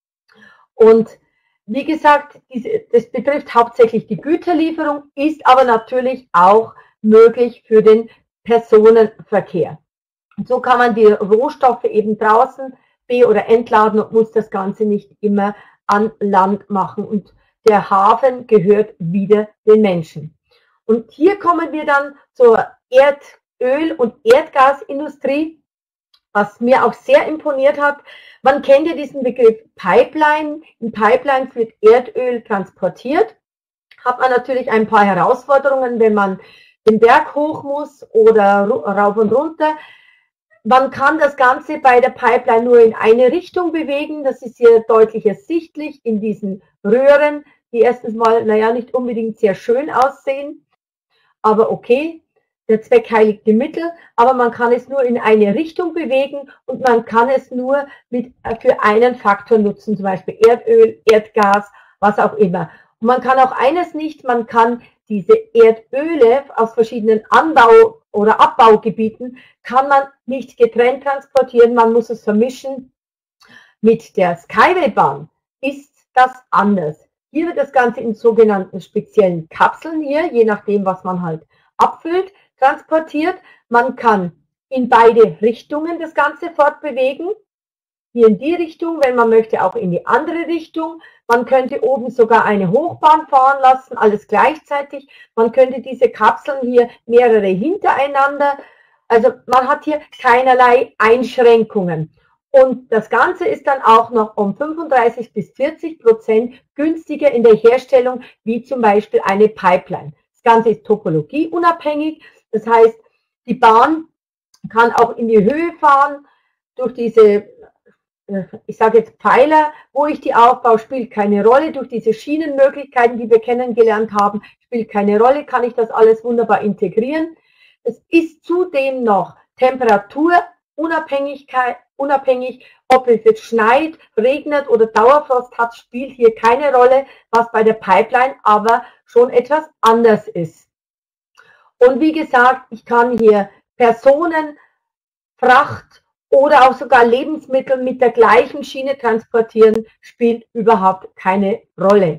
Und wie gesagt, diese, das betrifft hauptsächlich die Güterlieferung, ist aber natürlich auch möglich für den Personenverkehr. Und so kann man die Rohstoffe eben draußen be- oder entladen und muss das Ganze nicht immer an Land machen. Und der Hafen gehört wieder den Menschen. Und hier kommen wir dann zur Erdöl- und Erdgasindustrie, was mir auch sehr imponiert hat. Man kennt ja diesen Begriff Pipeline. In Pipelines wird Erdöl transportiert. Hat man natürlich ein paar Herausforderungen, wenn man den Berg hoch muss oder rauf und runter. Man kann das Ganze bei der Pipeline nur in eine Richtung bewegen. Das ist hier deutlich ersichtlich in diesen Röhren, die erstens mal, naja, nicht unbedingt sehr schön aussehen. Aber okay, der Zweck heiligt die Mittel, aber man kann es nur in eine Richtung bewegen und man kann es nur mit, für einen Faktor nutzen, zum Beispiel Erdöl, Erdgas, was auch immer. Und man kann auch eines nicht, man kann diese Erdöle aus verschiedenen Anbau- oder Abbaugebieten, kann man nicht getrennt transportieren, man muss es vermischen. Mit der Skyway-Bahn ist das anders. Hier wird das Ganze in sogenannten speziellen Kapseln hier, je nachdem, was man halt abfüllt, transportiert. Man kann in beide Richtungen das Ganze fortbewegen. Hier in die Richtung, wenn man möchte, auch in die andere Richtung. Man könnte oben sogar eine Hochbahn fahren lassen, alles gleichzeitig. Man könnte diese Kapseln hier mehrere hintereinander. Also man hat hier keinerlei Einschränkungen. Und das Ganze ist dann auch noch um fünfunddreißig bis vierzig Prozent günstiger in der Herstellung, wie zum Beispiel eine Pipeline. Ganze ist topologieunabhängig. Das heißt, die Bahn kann auch in die Höhe fahren durch diese, ich sage jetzt Pfeiler, wo ich die aufbaue, spielt keine Rolle. Durch diese Schienenmöglichkeiten, die wir kennengelernt haben, spielt keine Rolle, kann ich das alles wunderbar integrieren. Es ist zudem noch temperaturunabhängig, unabhängig, ob es jetzt schneit, regnet oder Dauerfrost hat, spielt hier keine Rolle, was bei der Pipeline aber schon etwas anders ist. Und wie gesagt, ich kann hier Personen, Fracht oder auch sogar Lebensmittel mit der gleichen Schiene transportieren, spielt überhaupt keine Rolle.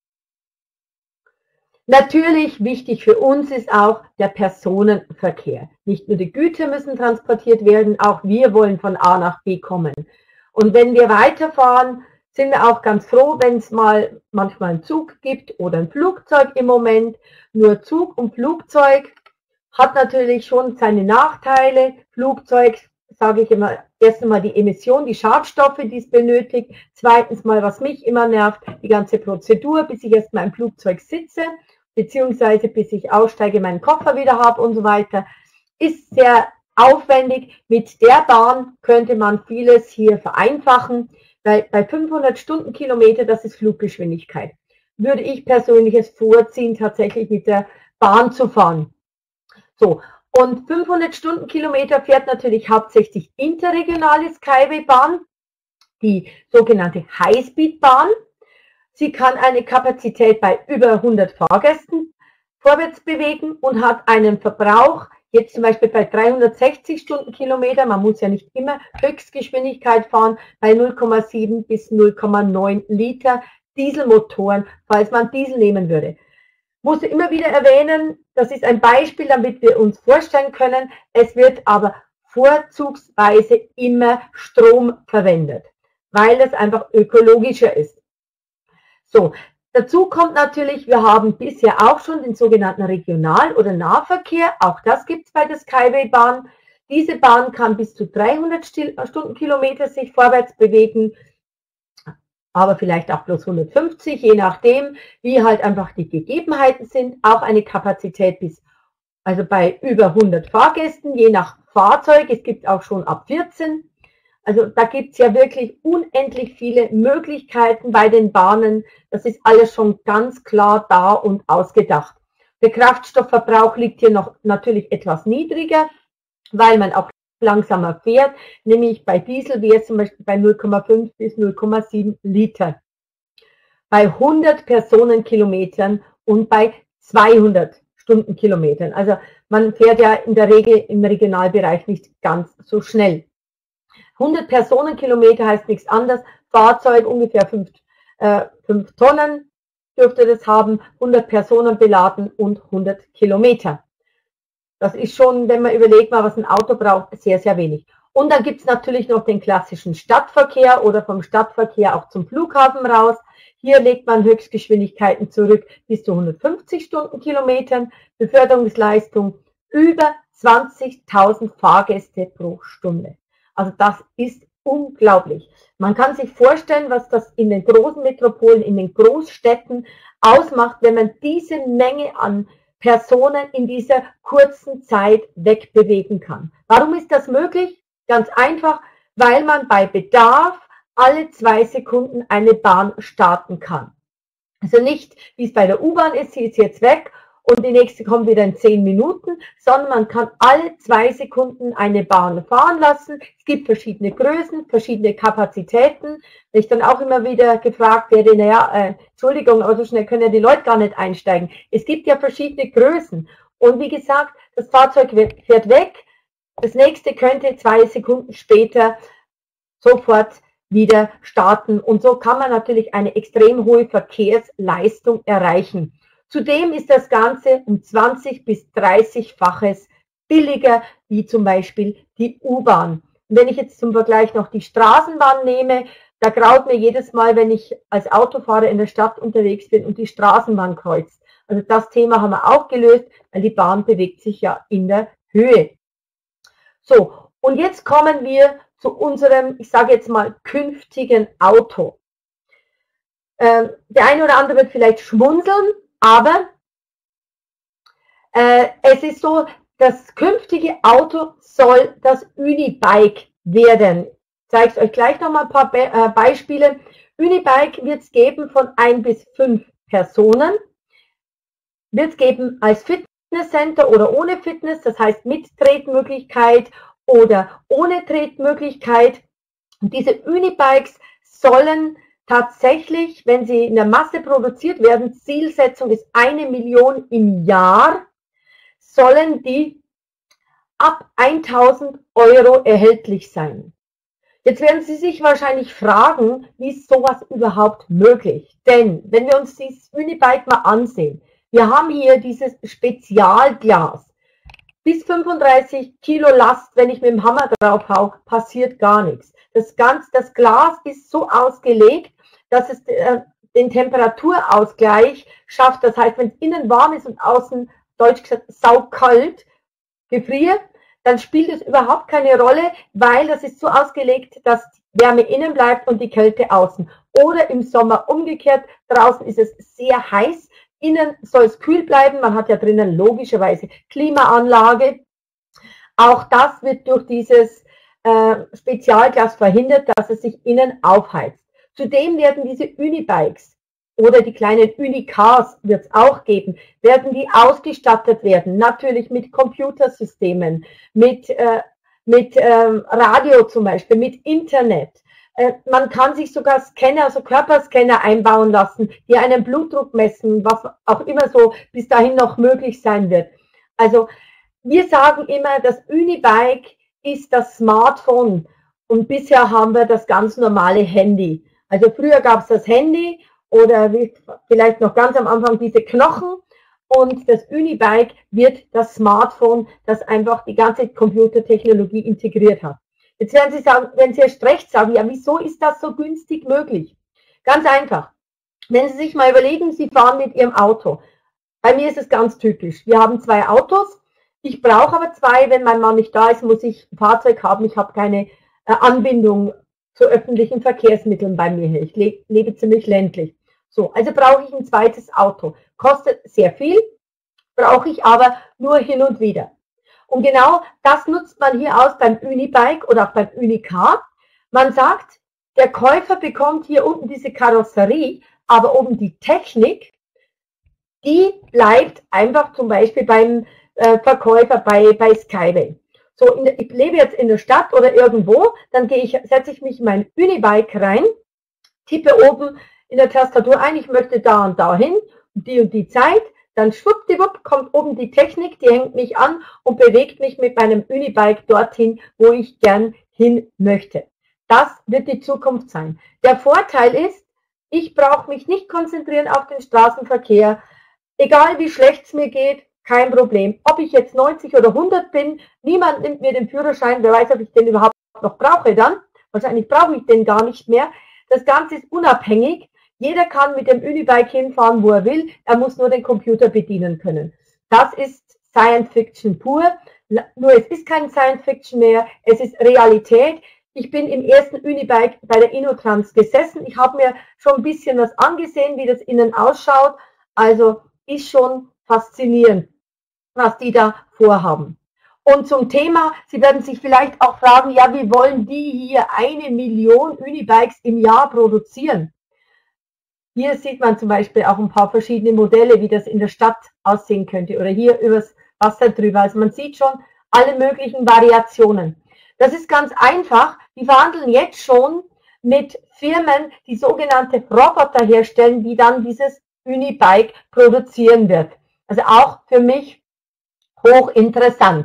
Natürlich wichtig für uns ist auch der Personenverkehr. Nicht nur die Güter müssen transportiert werden, auch wir wollen von A nach B kommen. Und wenn wir weiterfahren, sind wir auch ganz froh, wenn es mal manchmal einen Zug gibt oder ein Flugzeug im Moment. Nur Zug und Flugzeug hat natürlich schon seine Nachteile. Flugzeug, sage ich immer, erst einmal die Emission, die Schadstoffe, die es benötigt. Zweitens mal, was mich immer nervt, die ganze Prozedur, bis ich erst mal im Flugzeug sitze, beziehungsweise bis ich aussteige, meinen Koffer wieder habe und so weiter, ist sehr aufwendig. Mit der Bahn könnte man vieles hier vereinfachen, weil bei fünfhundert Stundenkilometer, das ist Fluggeschwindigkeit, würde ich persönlich es vorziehen, tatsächlich mit der Bahn zu fahren. So, und fünfhundert Stundenkilometer fährt natürlich hauptsächlich interregionale Skyway-Bahn, die sogenannte Highspeed-Bahn. Sie kann eine Kapazität bei über hundert Fahrgästen vorwärts bewegen und hat einen Verbrauch, jetzt zum Beispiel bei dreihundertsechzig Stundenkilometer, man muss ja nicht immer Höchstgeschwindigkeit fahren, bei null Komma sieben bis null Komma neun Liter Dieselmotoren, falls man Diesel nehmen würde. Muss immer wieder erwähnen, das ist ein Beispiel, damit wir uns vorstellen können, es wird aber vorzugsweise immer Strom verwendet, weil es einfach ökologischer ist. So, dazu kommt natürlich, wir haben bisher auch schon den sogenannten Regional- oder Nahverkehr, auch das gibt es bei der Skyway-Bahn. Diese Bahn kann bis zu dreihundert Stundenkilometer sich vorwärts bewegen, aber vielleicht auch bloß hundertfünfzig, je nachdem, wie halt einfach die Gegebenheiten sind. Auch eine Kapazität bis, also bei über hundert Fahrgästen, je nach Fahrzeug. Es gibt auch schon ab vierzehn. Also da gibt es ja wirklich unendlich viele Möglichkeiten bei den Bahnen. Das ist alles schon ganz klar da und ausgedacht. Der Kraftstoffverbrauch liegt hier noch natürlich etwas niedriger, weil man auch langsamer fährt, nämlich bei Diesel wäre es zum Beispiel bei null Komma fünf bis null Komma sieben Liter. Bei hundert Personenkilometern und bei zweihundert Stundenkilometern. Also man fährt ja in der Regel im Regionalbereich nicht ganz so schnell. hundert Personenkilometer heißt nichts anderes. Fahrzeug ungefähr fünf Tonnen dürfte das haben, hundert Personen beladen und hundert Kilometer. Das ist schon, wenn man überlegt mal, was ein Auto braucht, sehr, sehr wenig. Und dann gibt es natürlich noch den klassischen Stadtverkehr oder vom Stadtverkehr auch zum Flughafen raus. Hier legt man Höchstgeschwindigkeiten zurück bis zu hundertfünfzig Stundenkilometern, Beförderungsleistung über zwanzigtausend Fahrgäste pro Stunde. Also das ist unglaublich. Man kann sich vorstellen, was das in den großen Metropolen, in den Großstädten ausmacht, wenn man diese Menge an Personen in dieser kurzen Zeit wegbewegen kann. Warum ist das möglich? Ganz einfach, weil man bei Bedarf alle zwei Sekunden eine Bahn starten kann. Also nicht, wie es bei der U-Bahn ist, sie ist jetzt weg und die nächste kommt wieder in zehn Minuten, sondern man kann alle zwei Sekunden eine Bahn fahren lassen. Es gibt verschiedene Größen, verschiedene Kapazitäten. Ich dann auch immer wieder gefragt werde, naja, äh, Entschuldigung, aber so schnell können ja die Leute gar nicht einsteigen. Es gibt ja verschiedene Größen. Und wie gesagt, das Fahrzeug fährt weg. Das nächste könnte zwei Sekunden später sofort wieder starten. Und so kann man natürlich eine extrem hohe Verkehrsleistung erreichen. Zudem ist das Ganze um zwanzig bis dreißig-faches billiger, wie zum Beispiel die U-Bahn. Wenn ich jetzt zum Vergleich noch die Straßenbahn nehme, da graut mir jedes Mal, wenn ich als Autofahrer in der Stadt unterwegs bin und die Straßenbahn kreuzt. Also das Thema haben wir auch gelöst, weil die Bahn bewegt sich ja in der Höhe. So, und jetzt kommen wir zu unserem, ich sage jetzt mal, künftigen Auto. Ähm, der eine oder andere wird vielleicht schmunzeln, aber Äh, es ist so, das künftige Auto soll das Unibike werden. Ich zeige es euch gleich nochmal ein paar Be äh, Beispiele. Unibike wird es geben von ein bis fünf Personen. Wird es geben als Fitnesscenter oder ohne Fitness, das heißt mit Tretmöglichkeit oder ohne Tretmöglichkeit. Und diese Unibikes sollen tatsächlich, wenn sie in der Masse produziert werden, Zielsetzung ist eine Million im Jahr, sollen die ab tausend Euro erhältlich sein. Jetzt werden Sie sich wahrscheinlich fragen, wie ist sowas überhaupt möglich? Denn wenn wir uns dieses Unibike mal ansehen, wir haben hier dieses Spezialglas. Bis fünfunddreißig Kilo Last, wenn ich mit dem Hammer drauf hau, passiert gar nichts. Das, Ganze, das Glas ist so ausgelegt, dass es äh, den Temperaturausgleich schafft. Das heißt, wenn es innen warm ist und außen, deutsch gesagt, saukalt, gefriert, dann spielt es überhaupt keine Rolle, weil das ist so ausgelegt, dass Wärme innen bleibt und die Kälte außen. Oder im Sommer umgekehrt, draußen ist es sehr heiß, innen soll es kühl bleiben, man hat ja drinnen logischerweise Klimaanlage. Auch das wird durch dieses äh, Spezialglas verhindert, dass es sich innen aufheizt. Zudem werden diese Unibikes oder die kleinen Unicars wird es auch geben, werden die ausgestattet werden, natürlich mit Computersystemen, mit, äh, mit ähm, Radio zum Beispiel, mit Internet. Äh, man kann sich sogar Scanner, also Körperscanner einbauen lassen, die einen Blutdruck messen, was auch immer so bis dahin noch möglich sein wird. Also wir sagen immer, das Unibike ist das Smartphone und bisher haben wir das ganz normale Handy. Also früher gab es das Handy oder wie vielleicht noch ganz am Anfang diese Knochen und das Unibike wird das Smartphone, das einfach die ganze Computertechnologie integriert hat. Jetzt werden Sie sagen, wenn Sie erst recht sagen, ja, wieso ist das so günstig möglich? Ganz einfach. Wenn Sie sich mal überlegen, Sie fahren mit Ihrem Auto. Bei mir ist es ganz typisch. Wir haben zwei Autos. Ich brauche aber zwei, wenn mein Mann nicht da ist, muss ich ein Fahrzeug haben. Ich habe keine äh, Anbindung zu öffentlichen Verkehrsmitteln bei mir hier. Ich le lebe ziemlich ländlich. So, also brauche ich ein zweites Auto. Kostet sehr viel, brauche ich aber nur hin und wieder. Und genau das nutzt man hier aus beim Unibike oder auch beim Unicar. Man sagt, der Käufer bekommt hier unten diese Karosserie, aber oben die Technik, die bleibt einfach zum Beispiel beim äh, Verkäufer bei, bei Skyway. So, in der, ich lebe jetzt in der Stadt oder irgendwo, dann gehe ich, setze ich mich in mein Unibike rein, tippe oben in der Tastatur ein, ich möchte da und da hin, die und die Zeit, dann schwuppdiwupp kommt oben die Technik, die hängt mich an und bewegt mich mit meinem Unibike dorthin, wo ich gern hin möchte. Das wird die Zukunft sein. Der Vorteil ist, ich brauche mich nicht konzentrieren auf den Straßenverkehr, egal wie schlecht es mir geht, kein Problem. Ob ich jetzt neunzig oder hundert bin, niemand nimmt mir den Führerschein, wer weiß, ob ich den überhaupt noch brauche dann. Wahrscheinlich brauche ich den gar nicht mehr. Das Ganze ist unabhängig. Jeder kann mit dem Unibike hinfahren, wo er will. Er muss nur den Computer bedienen können. Das ist Science Fiction pur. Nur es ist kein Science Fiction mehr. Es ist Realität. Ich bin im ersten Unibike bei der InnoTrans gesessen. Ich habe mir schon ein bisschen was angesehen, wie das innen ausschaut. Also ist schon faszinierend, was die da vorhaben. Und zum Thema, Sie werden sich vielleicht auch fragen, ja, wie wollen die hier eine Million Unibikes im Jahr produzieren? Hier sieht man zum Beispiel auch ein paar verschiedene Modelle, wie das in der Stadt aussehen könnte oder hier übers Wasser drüber. Also man sieht schon alle möglichen Variationen. Das ist ganz einfach. Die verhandeln jetzt schon mit Firmen, die sogenannte Roboter herstellen, die dann dieses Unibike produzieren wird. Also auch für mich hochinteressant.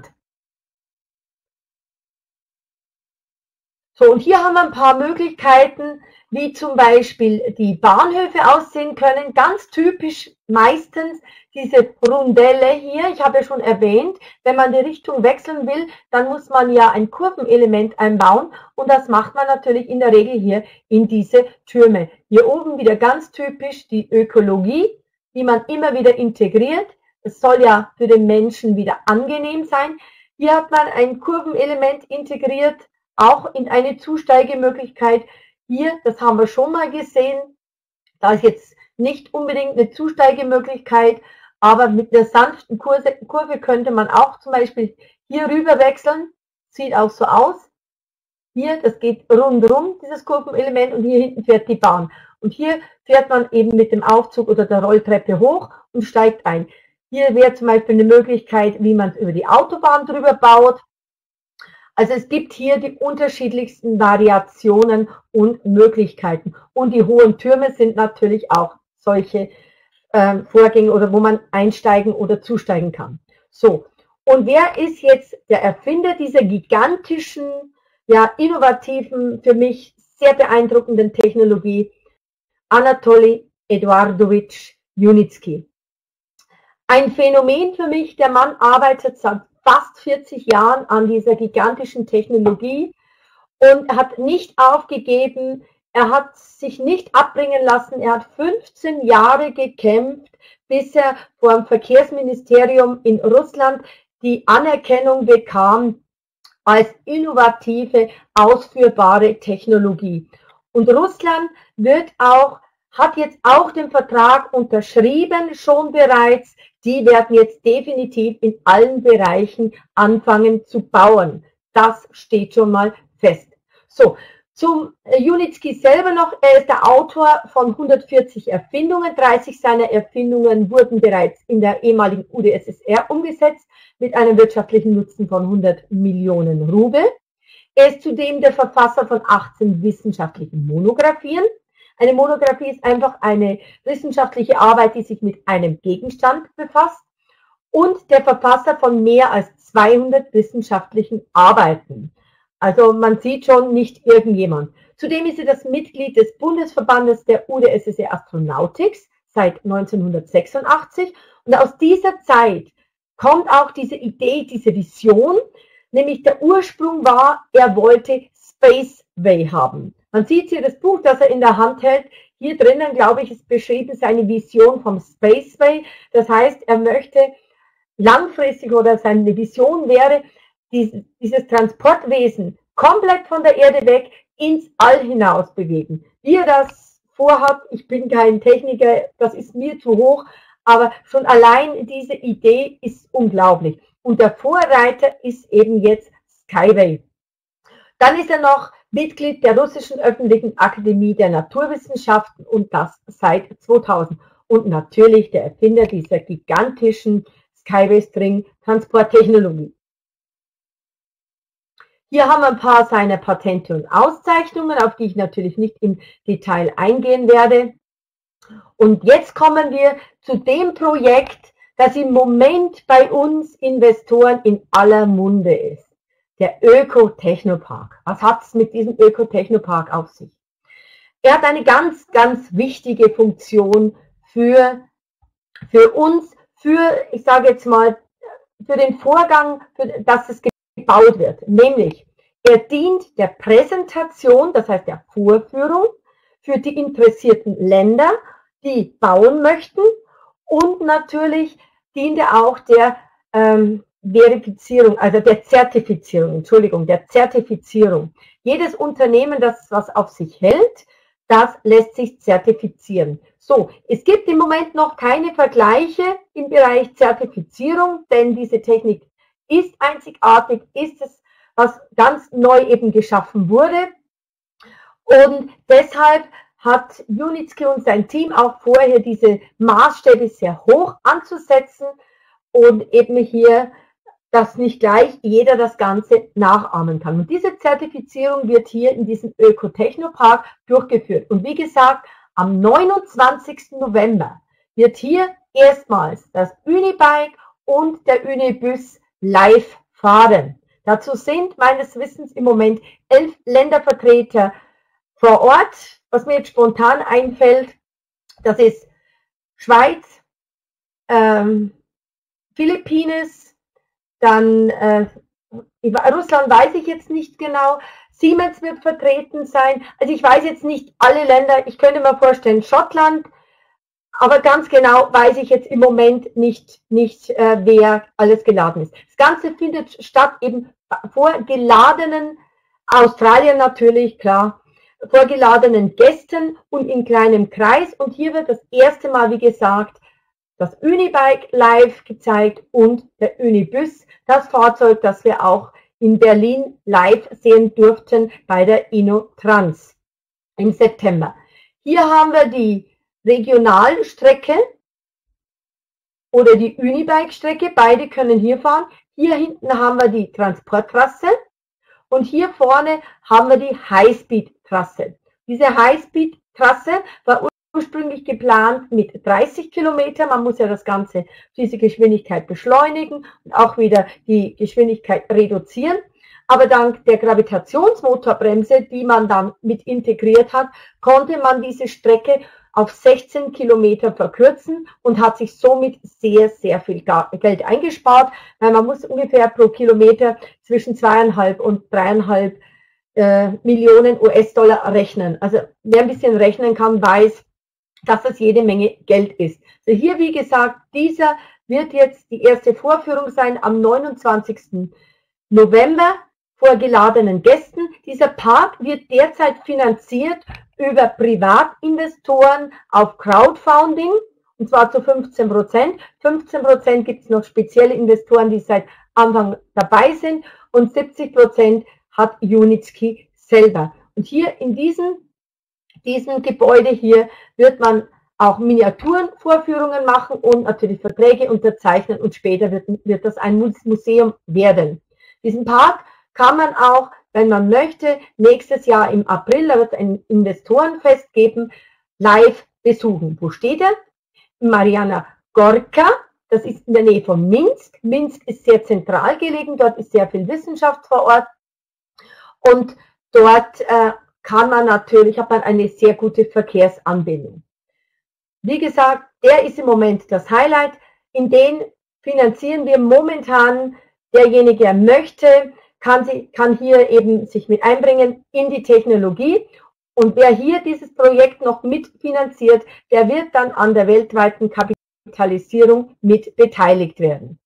So, und hier haben wir ein paar Möglichkeiten, wie zum Beispiel die Bahnhöfe aussehen können. Ganz typisch meistens diese Rundelle hier. Ich habe ja schon erwähnt, wenn man die Richtung wechseln will, dann muss man ja ein Kurvenelement einbauen. Und das macht man natürlich in der Regel hier in diese Türme. Hier oben wieder ganz typisch die Ökologie, die man immer wieder integriert. Es soll ja für den Menschen wieder angenehm sein. Hier hat man ein Kurvenelement integriert, auch in eine Zusteigemöglichkeit. Hier, das haben wir schon mal gesehen, da ist jetzt nicht unbedingt eine Zusteigemöglichkeit, aber mit einer sanften Kurse, Kurve könnte man auch zum Beispiel hier rüber wechseln, sieht auch so aus. Hier, das geht rundherum, dieses Kurvenelement, und hier hinten fährt die Bahn. Und hier fährt man eben mit dem Aufzug oder der Rolltreppe hoch und steigt ein. Hier wäre zum Beispiel eine Möglichkeit, wie man es über die Autobahn drüber baut. Also es gibt hier die unterschiedlichsten Variationen und Möglichkeiten. Und die hohen Türme sind natürlich auch solche äh, Vorgänge, oder wo man einsteigen oder zusteigen kann. So, und wer ist jetzt der Erfinder dieser gigantischen, ja, innovativen, für mich sehr beeindruckenden Technologie? Anatoli Eduardowitsch Junitski. Ein Phänomen für mich, der Mann arbeitet seit fast vierzig Jahren an dieser gigantischen Technologie und hat nicht aufgegeben, er hat sich nicht abbringen lassen, er hat fünfzehn Jahre gekämpft, bis er vor dem Verkehrsministerium in Russland die Anerkennung bekam als innovative, ausführbare Technologie. Und Russland wird auch, hat jetzt auch den Vertrag unterschrieben, schon bereits. Die werden jetzt definitiv in allen Bereichen anfangen zu bauen. Das steht schon mal fest. So, zum Junitski selber noch. Er ist der Autor von hundertvierzig Erfindungen. dreißig seiner Erfindungen wurden bereits in der ehemaligen U d S S R umgesetzt, mit einem wirtschaftlichen Nutzen von hundert Millionen Rubel. Er ist zudem der Verfasser von achtzehn wissenschaftlichen Monographien. Eine Monographie ist einfach eine wissenschaftliche Arbeit, die sich mit einem Gegenstand befasst, und der Verfasser von mehr als zweihundert wissenschaftlichen Arbeiten. Also man sieht schon, nicht irgendjemand. Zudem ist er das Mitglied des Bundesverbandes der U d S S R Astronautics seit neunzehnhundertsechsundachtzig, und aus dieser Zeit kommt auch diese Idee, diese Vision, nämlich der Ursprung war, er wollte Spaceway haben. Man sieht hier das Buch, das er in der Hand hält. Hier drinnen, glaube ich, ist beschrieben seine Vision vom Spaceway. Das heißt, er möchte langfristig, oder seine Vision wäre, dieses, dieses Transportwesen komplett von der Erde weg ins All hinaus bewegen. Wie er das vorhat, ich bin kein Techniker, das ist mir zu hoch, aber schon allein diese Idee ist unglaublich. Und der Vorreiter ist eben jetzt Skyway. Dann ist er noch Mitglied der Russischen Öffentlichen Akademie der Naturwissenschaften, und das seit zweitausend. Und natürlich der Erfinder dieser gigantischen Skyway String Transporttechnologie. Hier haben wir ein paar seiner Patente und Auszeichnungen, auf die ich natürlich nicht im Detail eingehen werde. Und jetzt kommen wir zu dem Projekt, das im Moment bei uns Investoren in aller Munde ist. Der Öko-Technopark. Was hat es mit diesem Öko-Technopark auf sich? Er hat eine ganz, ganz wichtige Funktion für, für uns, für, ich sage jetzt mal, für den Vorgang, für, dass es gebaut wird. Nämlich, er dient der Präsentation, das heißt der Vorführung, für die interessierten Länder, die bauen möchten, und natürlich dient er auch der ähm, Verifizierung, also der Zertifizierung, Entschuldigung, der Zertifizierung. Jedes Unternehmen, das was auf sich hält, das lässt sich zertifizieren. So, es gibt im Moment noch keine Vergleiche im Bereich Zertifizierung, denn diese Technik ist einzigartig, ist es, was ganz neu eben geschaffen wurde. Und deshalb hat Junitski und sein Team auch vorher diese Maßstäbe sehr hoch anzusetzen und eben hier, dass nicht gleich jeder das Ganze nachahmen kann. Und diese Zertifizierung wird hier in diesem Öko-Technopark durchgeführt. Und wie gesagt, am neunundzwanzigsten November wird hier erstmals das Unibike und der Unibus live fahren. Dazu sind meines Wissens im Moment elf Ländervertreter vor Ort. Was mir jetzt spontan einfällt, das ist Schweiz, ähm, Philippines, dann äh, Russland weiß ich jetzt nicht genau, Siemens wird vertreten sein, also ich weiß jetzt nicht alle Länder, ich könnte mir vorstellen Schottland, aber ganz genau weiß ich jetzt im Moment nicht, nicht äh, wer alles geladen ist. Das Ganze findet statt eben vor geladenen, Australien natürlich, klar, vorgeladenen Gästen und in kleinem Kreis. Und hier wird das erste Mal, wie gesagt, das Unibike live gezeigt und der Unibus, das Fahrzeug, das wir auch in Berlin live sehen durften bei der InnoTrans im September. Hier haben wir die Regionalstrecke oder die Unibike-Strecke, beide können hier fahren. Hier hinten haben wir die Transporttrasse und hier vorne haben wir die Highspeed-Trasse. Diese Highspeed-Trasse war ursprünglich geplant mit dreißig Kilometern. Man muss ja das Ganze, diese Geschwindigkeit beschleunigen und auch wieder die Geschwindigkeit reduzieren. Aber dank der Gravitationsmotorbremse, die man dann mit integriert hat, konnte man diese Strecke auf sechzehn Kilometer verkürzen und hat sich somit sehr, sehr viel Geld eingespart, weil man muss ungefähr pro Kilometer zwischen zweieinhalb und dreieinhalb äh, Millionen U S-Dollar rechnen. Also wer ein bisschen rechnen kann, weiß, dass das jede Menge Geld ist. Also hier, wie gesagt, dieser wird jetzt die erste Vorführung sein am neunundzwanzigsten November vor geladenen Gästen. Dieser Park wird derzeit finanziert über Privatinvestoren auf Crowdfunding, und zwar zu fünfzehn Prozent. fünfzehn Prozent gibt es noch spezielle Investoren, die seit Anfang dabei sind, und siebzig Prozent hat Unitski selber. Und hier in diesem, diesem Gebäude hier wird man auch Miniaturenvorführungen machen und natürlich Verträge unterzeichnen, und später wird, wird das ein Museum werden. Diesen Park kann man auch, wenn man möchte, nächstes Jahr im April, da wird es ein Investorenfest geben, live besuchen. Wo steht er? Mariana Gorka, das ist in der Nähe von Minsk. Minsk ist sehr zentral gelegen, dort ist sehr viel Wissenschaft vor Ort, und dort äh, kann man natürlich, hat man eine sehr gute Verkehrsanbindung. Wie gesagt, der ist im Moment das Highlight. In den finanzieren wir momentan, derjenige, der möchte, kann, sie, kann hier eben sich mit einbringen in die Technologie. Und wer hier dieses Projekt noch mitfinanziert, der wird dann an der weltweiten Kapitalisierung mit beteiligt werden.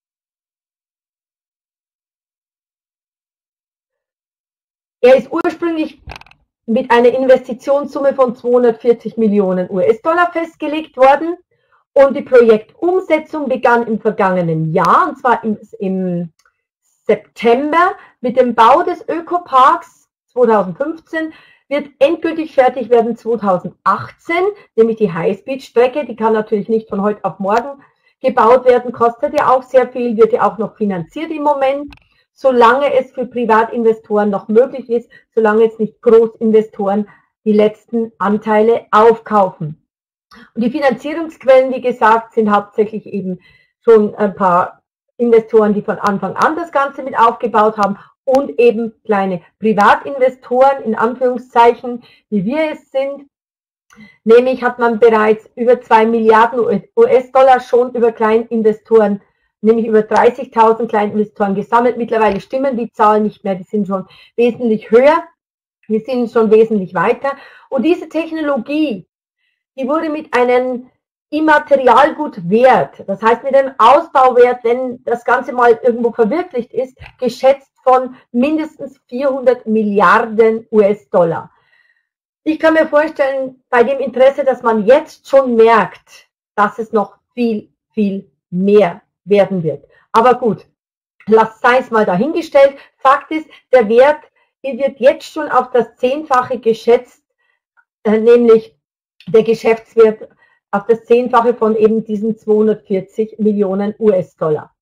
Er ist ursprünglich mit einer Investitionssumme von zweihundertvierzig Millionen U S-Dollar festgelegt worden, und die Projektumsetzung begann im vergangenen Jahr, und zwar im, im September mit dem Bau des Ökoparks zweitausendfünfzehn, wird endgültig fertig werden zweitausendachtzehn, nämlich die Highspeed-Strecke, die kann natürlich nicht von heute auf morgen gebaut werden, kostet ja auch sehr viel, wird ja auch noch finanziert im Moment, solange es für Privatinvestoren noch möglich ist, solange jetzt nicht Großinvestoren die letzten Anteile aufkaufen. Und die Finanzierungsquellen, wie gesagt, sind hauptsächlich eben schon ein paar Investoren, die von Anfang an das Ganze mit aufgebaut haben, und eben kleine Privatinvestoren, in Anführungszeichen, wie wir es sind. Nämlich hat man bereits über zwei Milliarden U S-Dollar schon über Kleininvestoren, nämlich über dreißigtausend Kleininvestoren gesammelt. Mittlerweile stimmen die Zahlen nicht mehr, die sind schon wesentlich höher, wir sind schon wesentlich weiter. Und diese Technologie, die wurde mit einem Immaterialgutwert, das heißt mit einem Ausbauwert, wenn das Ganze mal irgendwo verwirklicht ist, geschätzt von mindestens vierhundert Milliarden U S-Dollar. Ich kann mir vorstellen, bei dem Interesse, dass man jetzt schon merkt, dass es noch viel, viel mehr werden wird. Aber gut, lasst sei es mal dahingestellt. Fakt ist, der Wert wird jetzt schon auf das Zehnfache geschätzt, äh, nämlich der Geschäftswert auf das Zehnfache von eben diesen zweihundertvierzig Millionen U S-Dollar.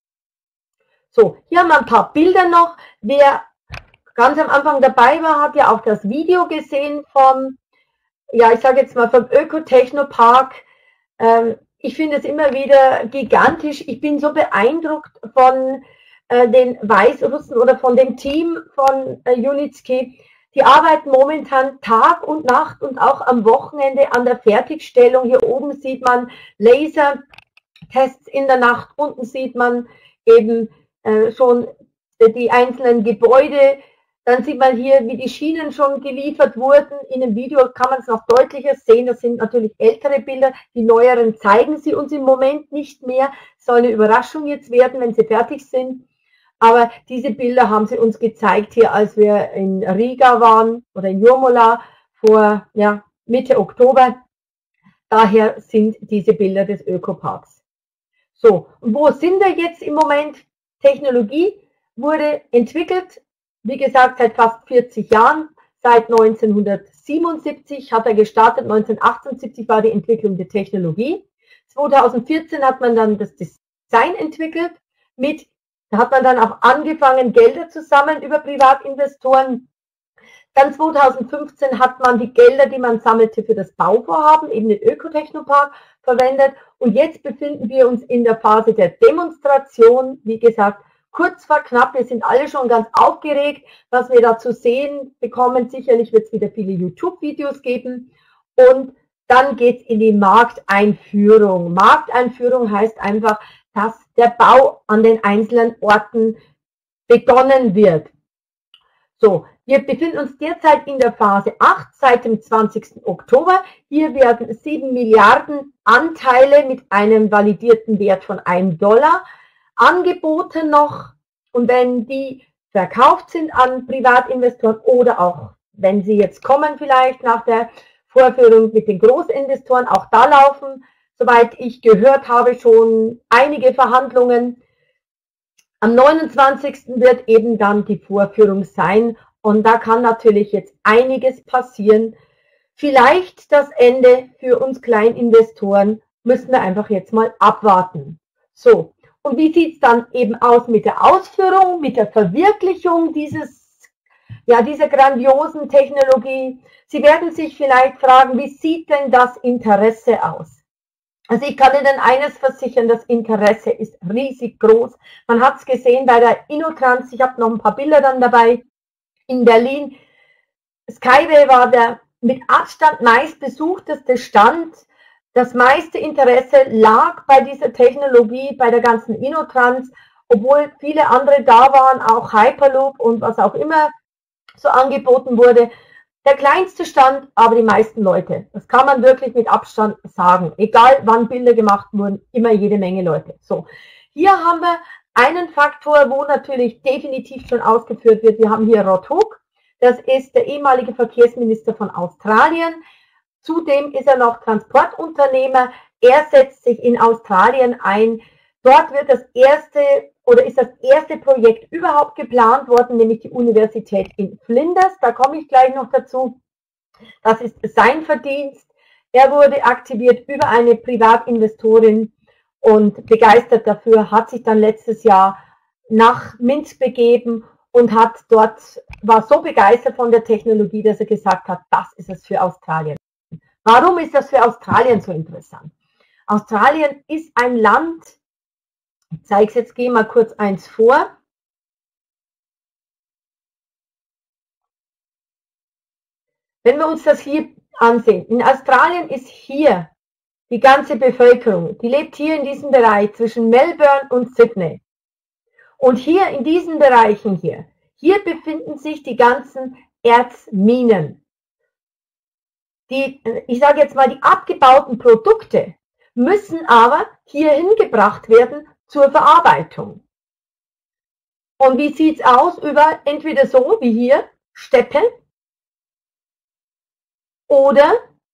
So, hier haben wir ein paar Bilder noch. Wer ganz am Anfang dabei war, hat ja auch das Video gesehen vom, ja, ich sage jetzt mal vom Öko-Technopark. Ähm, ich finde es immer wieder gigantisch. Ich bin so beeindruckt von äh, den Weißrussen oder von dem Team von äh, Unitski. Die arbeiten momentan Tag und Nacht und auch am Wochenende an der Fertigstellung. Hier oben sieht man Lasertests in der Nacht. Unten sieht man eben äh, schon die einzelnen Gebäude. Dann sieht man hier, wie die Schienen schon geliefert wurden. In dem Video kann man es noch deutlicher sehen. Das sind natürlich ältere Bilder. Die neueren zeigen sie uns im Moment nicht mehr. Soll eine Überraschung jetzt werden, wenn sie fertig sind. Aber diese Bilder haben sie uns gezeigt hier, als wir in Riga waren oder in Jurmala vor ja, Mitte Oktober. Daher sind diese Bilder des Ökoparks. So, und wo sind wir jetzt im Moment? Technologie wurde entwickelt, wie gesagt, seit fast vierzig Jahren. Seit neunzehnhundertsiebenundsiebzig hat er gestartet, neunzehnhundertachtundsiebzig war die Entwicklung der Technologie. zweitausendvierzehn hat man dann das Design entwickelt, mit, da hat man dann auch angefangen, Gelder zu sammeln über Privatinvestoren. Dann zweitausendfünfzehn hat man die Gelder, die man sammelte für das Bauvorhaben, eben den Ökotechnopark, verwendet. Und jetzt befinden wir uns in der Phase der Demonstration. Wie gesagt, kurz vor knapp, wir sind alle schon ganz aufgeregt, was wir da zu sehen bekommen. Sicherlich wird es wieder viele YouTube-Videos geben. Und dann geht es in die Markteinführung. Markteinführung heißt einfach, dass der Bau an den einzelnen Orten begonnen wird. So, wir befinden uns derzeit in der Phase acht, seit dem zwanzigsten Oktober. Hier werden sieben Milliarden Anteile mit einem validierten Wert von einem Dollar angeboten noch. Und wenn die verkauft sind an Privatinvestoren oder auch, wenn sie jetzt kommen vielleicht nach der Vorführung mit den Großinvestoren, auch da laufen, soweit ich gehört habe, schon einige Verhandlungen. Am neunundzwanzigsten wird eben dann die Vorführung sein und da kann natürlich jetzt einiges passieren. Vielleicht das Ende für uns Kleininvestoren, müssen wir einfach jetzt mal abwarten. So, und wie sieht es dann eben aus mit der Ausführung, mit der Verwirklichung dieses, ja, dieser grandiosen Technologie? Sie werden sich vielleicht fragen, wie sieht denn das Interesse aus? Also ich kann Ihnen eines versichern, das Interesse ist riesig groß. Man hat es gesehen bei der InnoTrans, ich habe noch ein paar Bilder dann dabei, in Berlin. Skyway war der mit Abstand meistbesuchteste Stand. Das meiste Interesse lag bei dieser Technologie, bei der ganzen InnoTrans, obwohl viele andere da waren, auch Hyperloop und was auch immer so angeboten wurde. Der kleinste Stand, aber die meisten Leute. Das kann man wirklich mit Abstand sagen. Egal wann Bilder gemacht wurden, immer jede Menge Leute. So, hier haben wir einen Faktor, wo natürlich definitiv schon ausgeführt wird. Wir haben hier Rod Hook. Das ist der ehemalige Verkehrsminister von Australien. Zudem ist er noch Transportunternehmer. Er setzt sich in Australien ein. Dort wird das erste oder ist das erste Projekt überhaupt geplant worden, nämlich die Universität in Flinders. Da komme ich gleich noch dazu. Das ist sein Verdienst. Er wurde aktiviert über eine Privatinvestorin und begeistert dafür, hat sich dann letztes Jahr nach Minsk begeben und hat dort, war so begeistert von der Technologie, dass er gesagt hat, das ist es für Australien. Warum ist das für Australien so interessant? Australien ist ein Land, ich zeige es jetzt, gehe mal kurz eins vor. Wenn wir uns das hier ansehen, in Australien ist hier die ganze Bevölkerung, die lebt hier in diesem Bereich zwischen Melbourne und Sydney. Und hier in diesen Bereichen hier, hier befinden sich die ganzen Erzminen. Die, ich sage jetzt mal, die abgebauten Produkte müssen aber hierhin gebracht werden zur Verarbeitung. Und wie sieht es aus über entweder so wie hier, Steppe, oder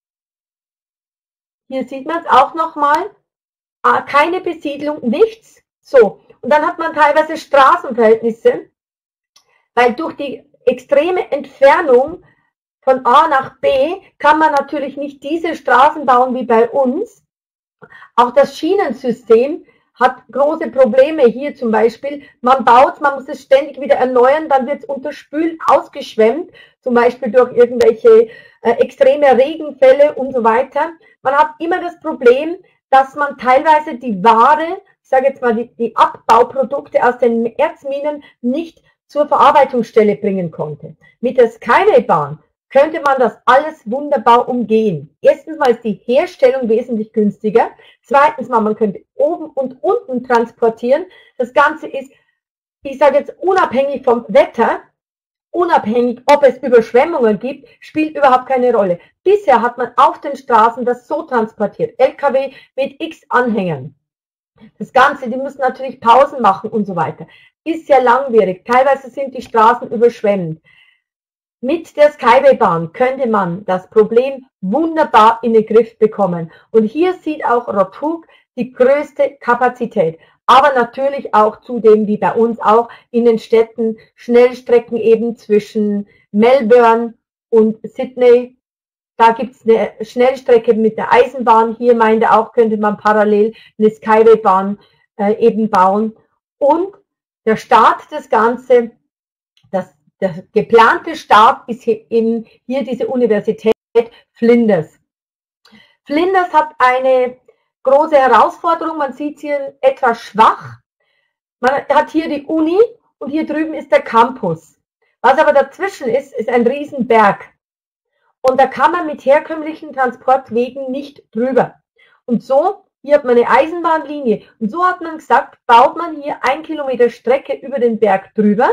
hier sieht man es auch nochmal, keine Besiedlung, nichts. So, und dann hat man teilweise Straßenverhältnisse, weil durch die extreme Entfernung von A nach B kann man natürlich nicht diese Straßen bauen wie bei uns. Auch das Schienensystem hat große Probleme. Hier zum Beispiel, man baut, man muss es ständig wieder erneuern, dann wird es unterspült, ausgeschwemmt, zum Beispiel durch irgendwelche äh, extreme Regenfälle und so weiter. Man hat immer das Problem, dass man teilweise die Ware, ich sage jetzt mal die, die Abbauprodukte aus den Erzminen nicht zur Verarbeitungsstelle bringen konnte. Mit der Skyway-Bahn könnte man das alles wunderbar umgehen. Erstens mal ist die Herstellung wesentlich günstiger. Zweitens mal, man könnte oben und unten transportieren. Das Ganze ist, ich sage jetzt, unabhängig vom Wetter, unabhängig, ob es Überschwemmungen gibt, spielt überhaupt keine Rolle. Bisher hat man auf den Straßen das so transportiert. L K W mit x Anhängern. Das Ganze, die müssen natürlich Pausen machen und so weiter. Ist sehr langwierig. Teilweise sind die Straßen überschwemmt. Mit der Skyway-Bahn könnte man das Problem wunderbar in den Griff bekommen. Und hier sieht auch Rothug die größte Kapazität. Aber natürlich auch zudem, wie bei uns auch, in den Städten Schnellstrecken eben zwischen Melbourne und Sydney. Da gibt es eine Schnellstrecke mit der Eisenbahn. Hier meinte auch, könnte man parallel eine Skyway-Bahn äh, eben bauen. Und der Start des Ganzen, das, der geplante Start ist hier, eben hier diese Universität Flinders. Flinders hat eine große Herausforderung, man sieht hier etwas schwach. Man hat hier die Uni und hier drüben ist der Campus. Was aber dazwischen ist, ist ein Riesenberg. Und da kann man mit herkömmlichen Transportwegen nicht drüber. Und so, hier hat man eine Eisenbahnlinie. Und so hat man gesagt, baut man hier ein Kilometer Strecke über den Berg drüber.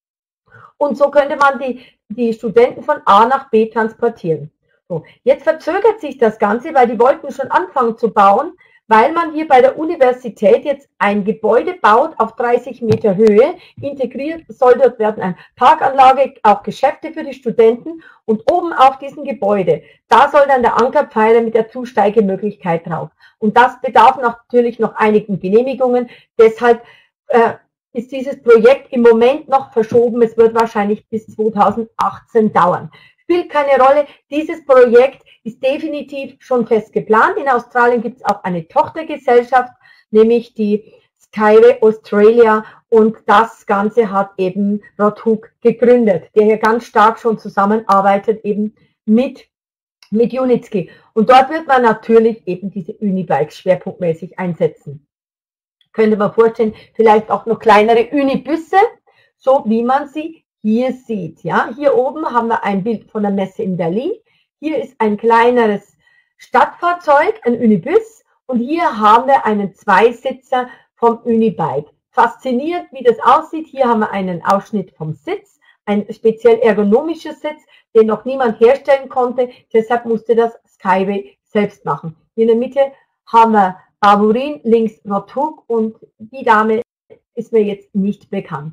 Und so könnte man die, die Studenten von A nach B transportieren. So, jetzt verzögert sich das Ganze, weil die wollten schon anfangen zu bauen, weil man hier bei der Universität jetzt ein Gebäude baut auf dreißig Meter Höhe. Integriert soll dort werden eine Parkanlage, auch Geschäfte für die Studenten und oben auf diesem Gebäude, da soll dann der Ankerpfeiler mit der Zusteigemöglichkeit drauf. Und das bedarf natürlich noch einigen Genehmigungen. Deshalb äh, ist dieses Projekt im Moment noch verschoben. Es wird wahrscheinlich bis zweitausendachtzehn dauern. Spielt keine Rolle. Dieses Projekt ist definitiv schon fest geplant. In Australien gibt es auch eine Tochtergesellschaft, nämlich die Skyway Australia. Und das Ganze hat eben Rothug gegründet, der hier ganz stark schon zusammenarbeitet eben mit, mit Unitsky. Und dort wird man natürlich eben diese Unibikes schwerpunktmäßig einsetzen. Könnte man vorstellen, vielleicht auch noch kleinere Unibusse, so wie man sie hier sieht. Ja, hier oben haben wir ein Bild von der Messe in Berlin. Hier ist ein kleineres Stadtfahrzeug, ein Unibus, und hier haben wir einen Zweisitzer vom Unibike. Faszinierend, wie das aussieht. Hier haben wir einen Ausschnitt vom Sitz, ein speziell ergonomischer Sitz, den noch niemand herstellen konnte. Deshalb musste das Skyway selbst machen. Hier in der Mitte haben wir Barburin, links Rothug, und die Dame ist mir jetzt nicht bekannt.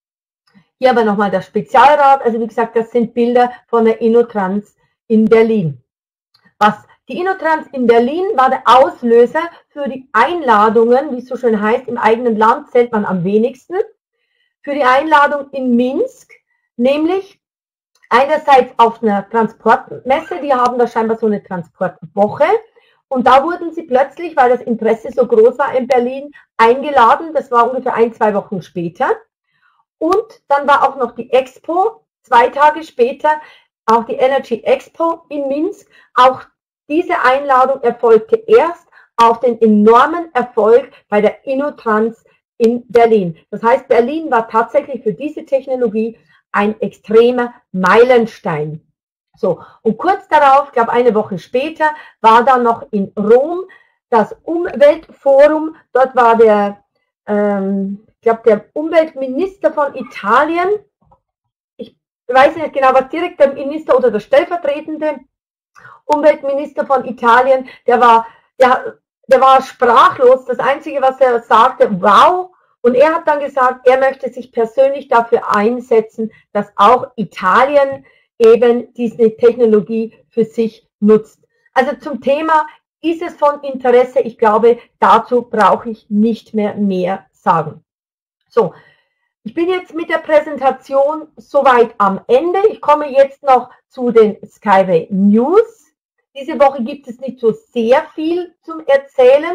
Hier aber nochmal das Spezialrad. Also wie gesagt, das sind Bilder von der InnoTrans in Berlin. Was die InnoTrans in Berlin war der Auslöser für die Einladungen, wie es so schön heißt, im eigenen Land zählt man am wenigsten, für die Einladung in Minsk, nämlich einerseits auf einer Transportmesse, die haben da scheinbar so eine Transportwoche, und da wurden sie plötzlich, weil das Interesse so groß war in Berlin, eingeladen. Das war ungefähr ein, zwei Wochen später. Und dann war auch noch die Expo, zwei Tage später, auch die Energy Expo in Minsk. Auch diese Einladung erfolgte erst auf den enormen Erfolg bei der InnoTrans in Berlin. Das heißt, Berlin war tatsächlich für diese Technologie ein extremer Meilenstein. So, und kurz darauf, ich glaube eine Woche später, war dann noch in Rom das Umweltforum. Dort war der, ähm, ich glaube, der Umweltminister von Italien. Ich weiß nicht genau, was direkt der Minister oder der stellvertretende Umweltminister von Italien, der war, der, der war sprachlos. Das Einzige, was er sagte, wow. Und er hat dann gesagt, er möchte sich persönlich dafür einsetzen, dass auch Italien eben diese Technologie für sich nutzt. Also zum Thema, ist es von Interesse? Ich glaube, dazu brauche ich nicht mehr mehr sagen. So, ich bin jetzt mit der Präsentation soweit am Ende. Ich komme jetzt noch zu den Skyway News. Diese Woche gibt es nicht so sehr viel zum Erzählen.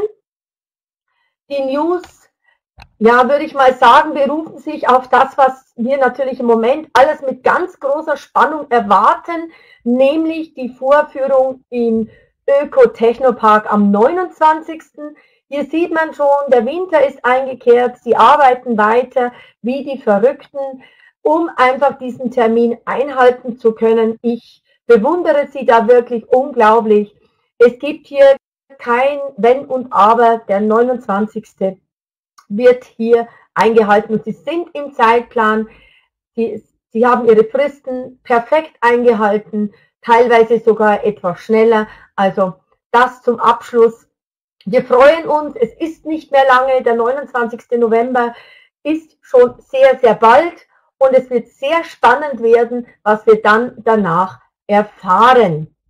Die News, ja, würde ich mal sagen, berufen sich auf das, was wir natürlich im Moment alles mit ganz großer Spannung erwarten, nämlich die Vorführung im Öko-Technopark am neunundzwanzigsten Hier sieht man schon, der Winter ist eingekehrt, sie arbeiten weiter wie die Verrückten, um einfach diesen Termin einhalten zu können. Ich bewundere sie da wirklich unglaublich. Es gibt hier kein Wenn und Aber, der neunundzwanzigste wird hier eingehalten und sie sind im Zeitplan, sie, sie haben ihre Fristen perfekt eingehalten, teilweise sogar etwas schneller. Also das zum Abschluss. Wir freuen uns, es ist nicht mehr lange, der neunundzwanzigste November ist schon sehr, sehr bald und es wird sehr spannend werden, was wir dann danach erfahren.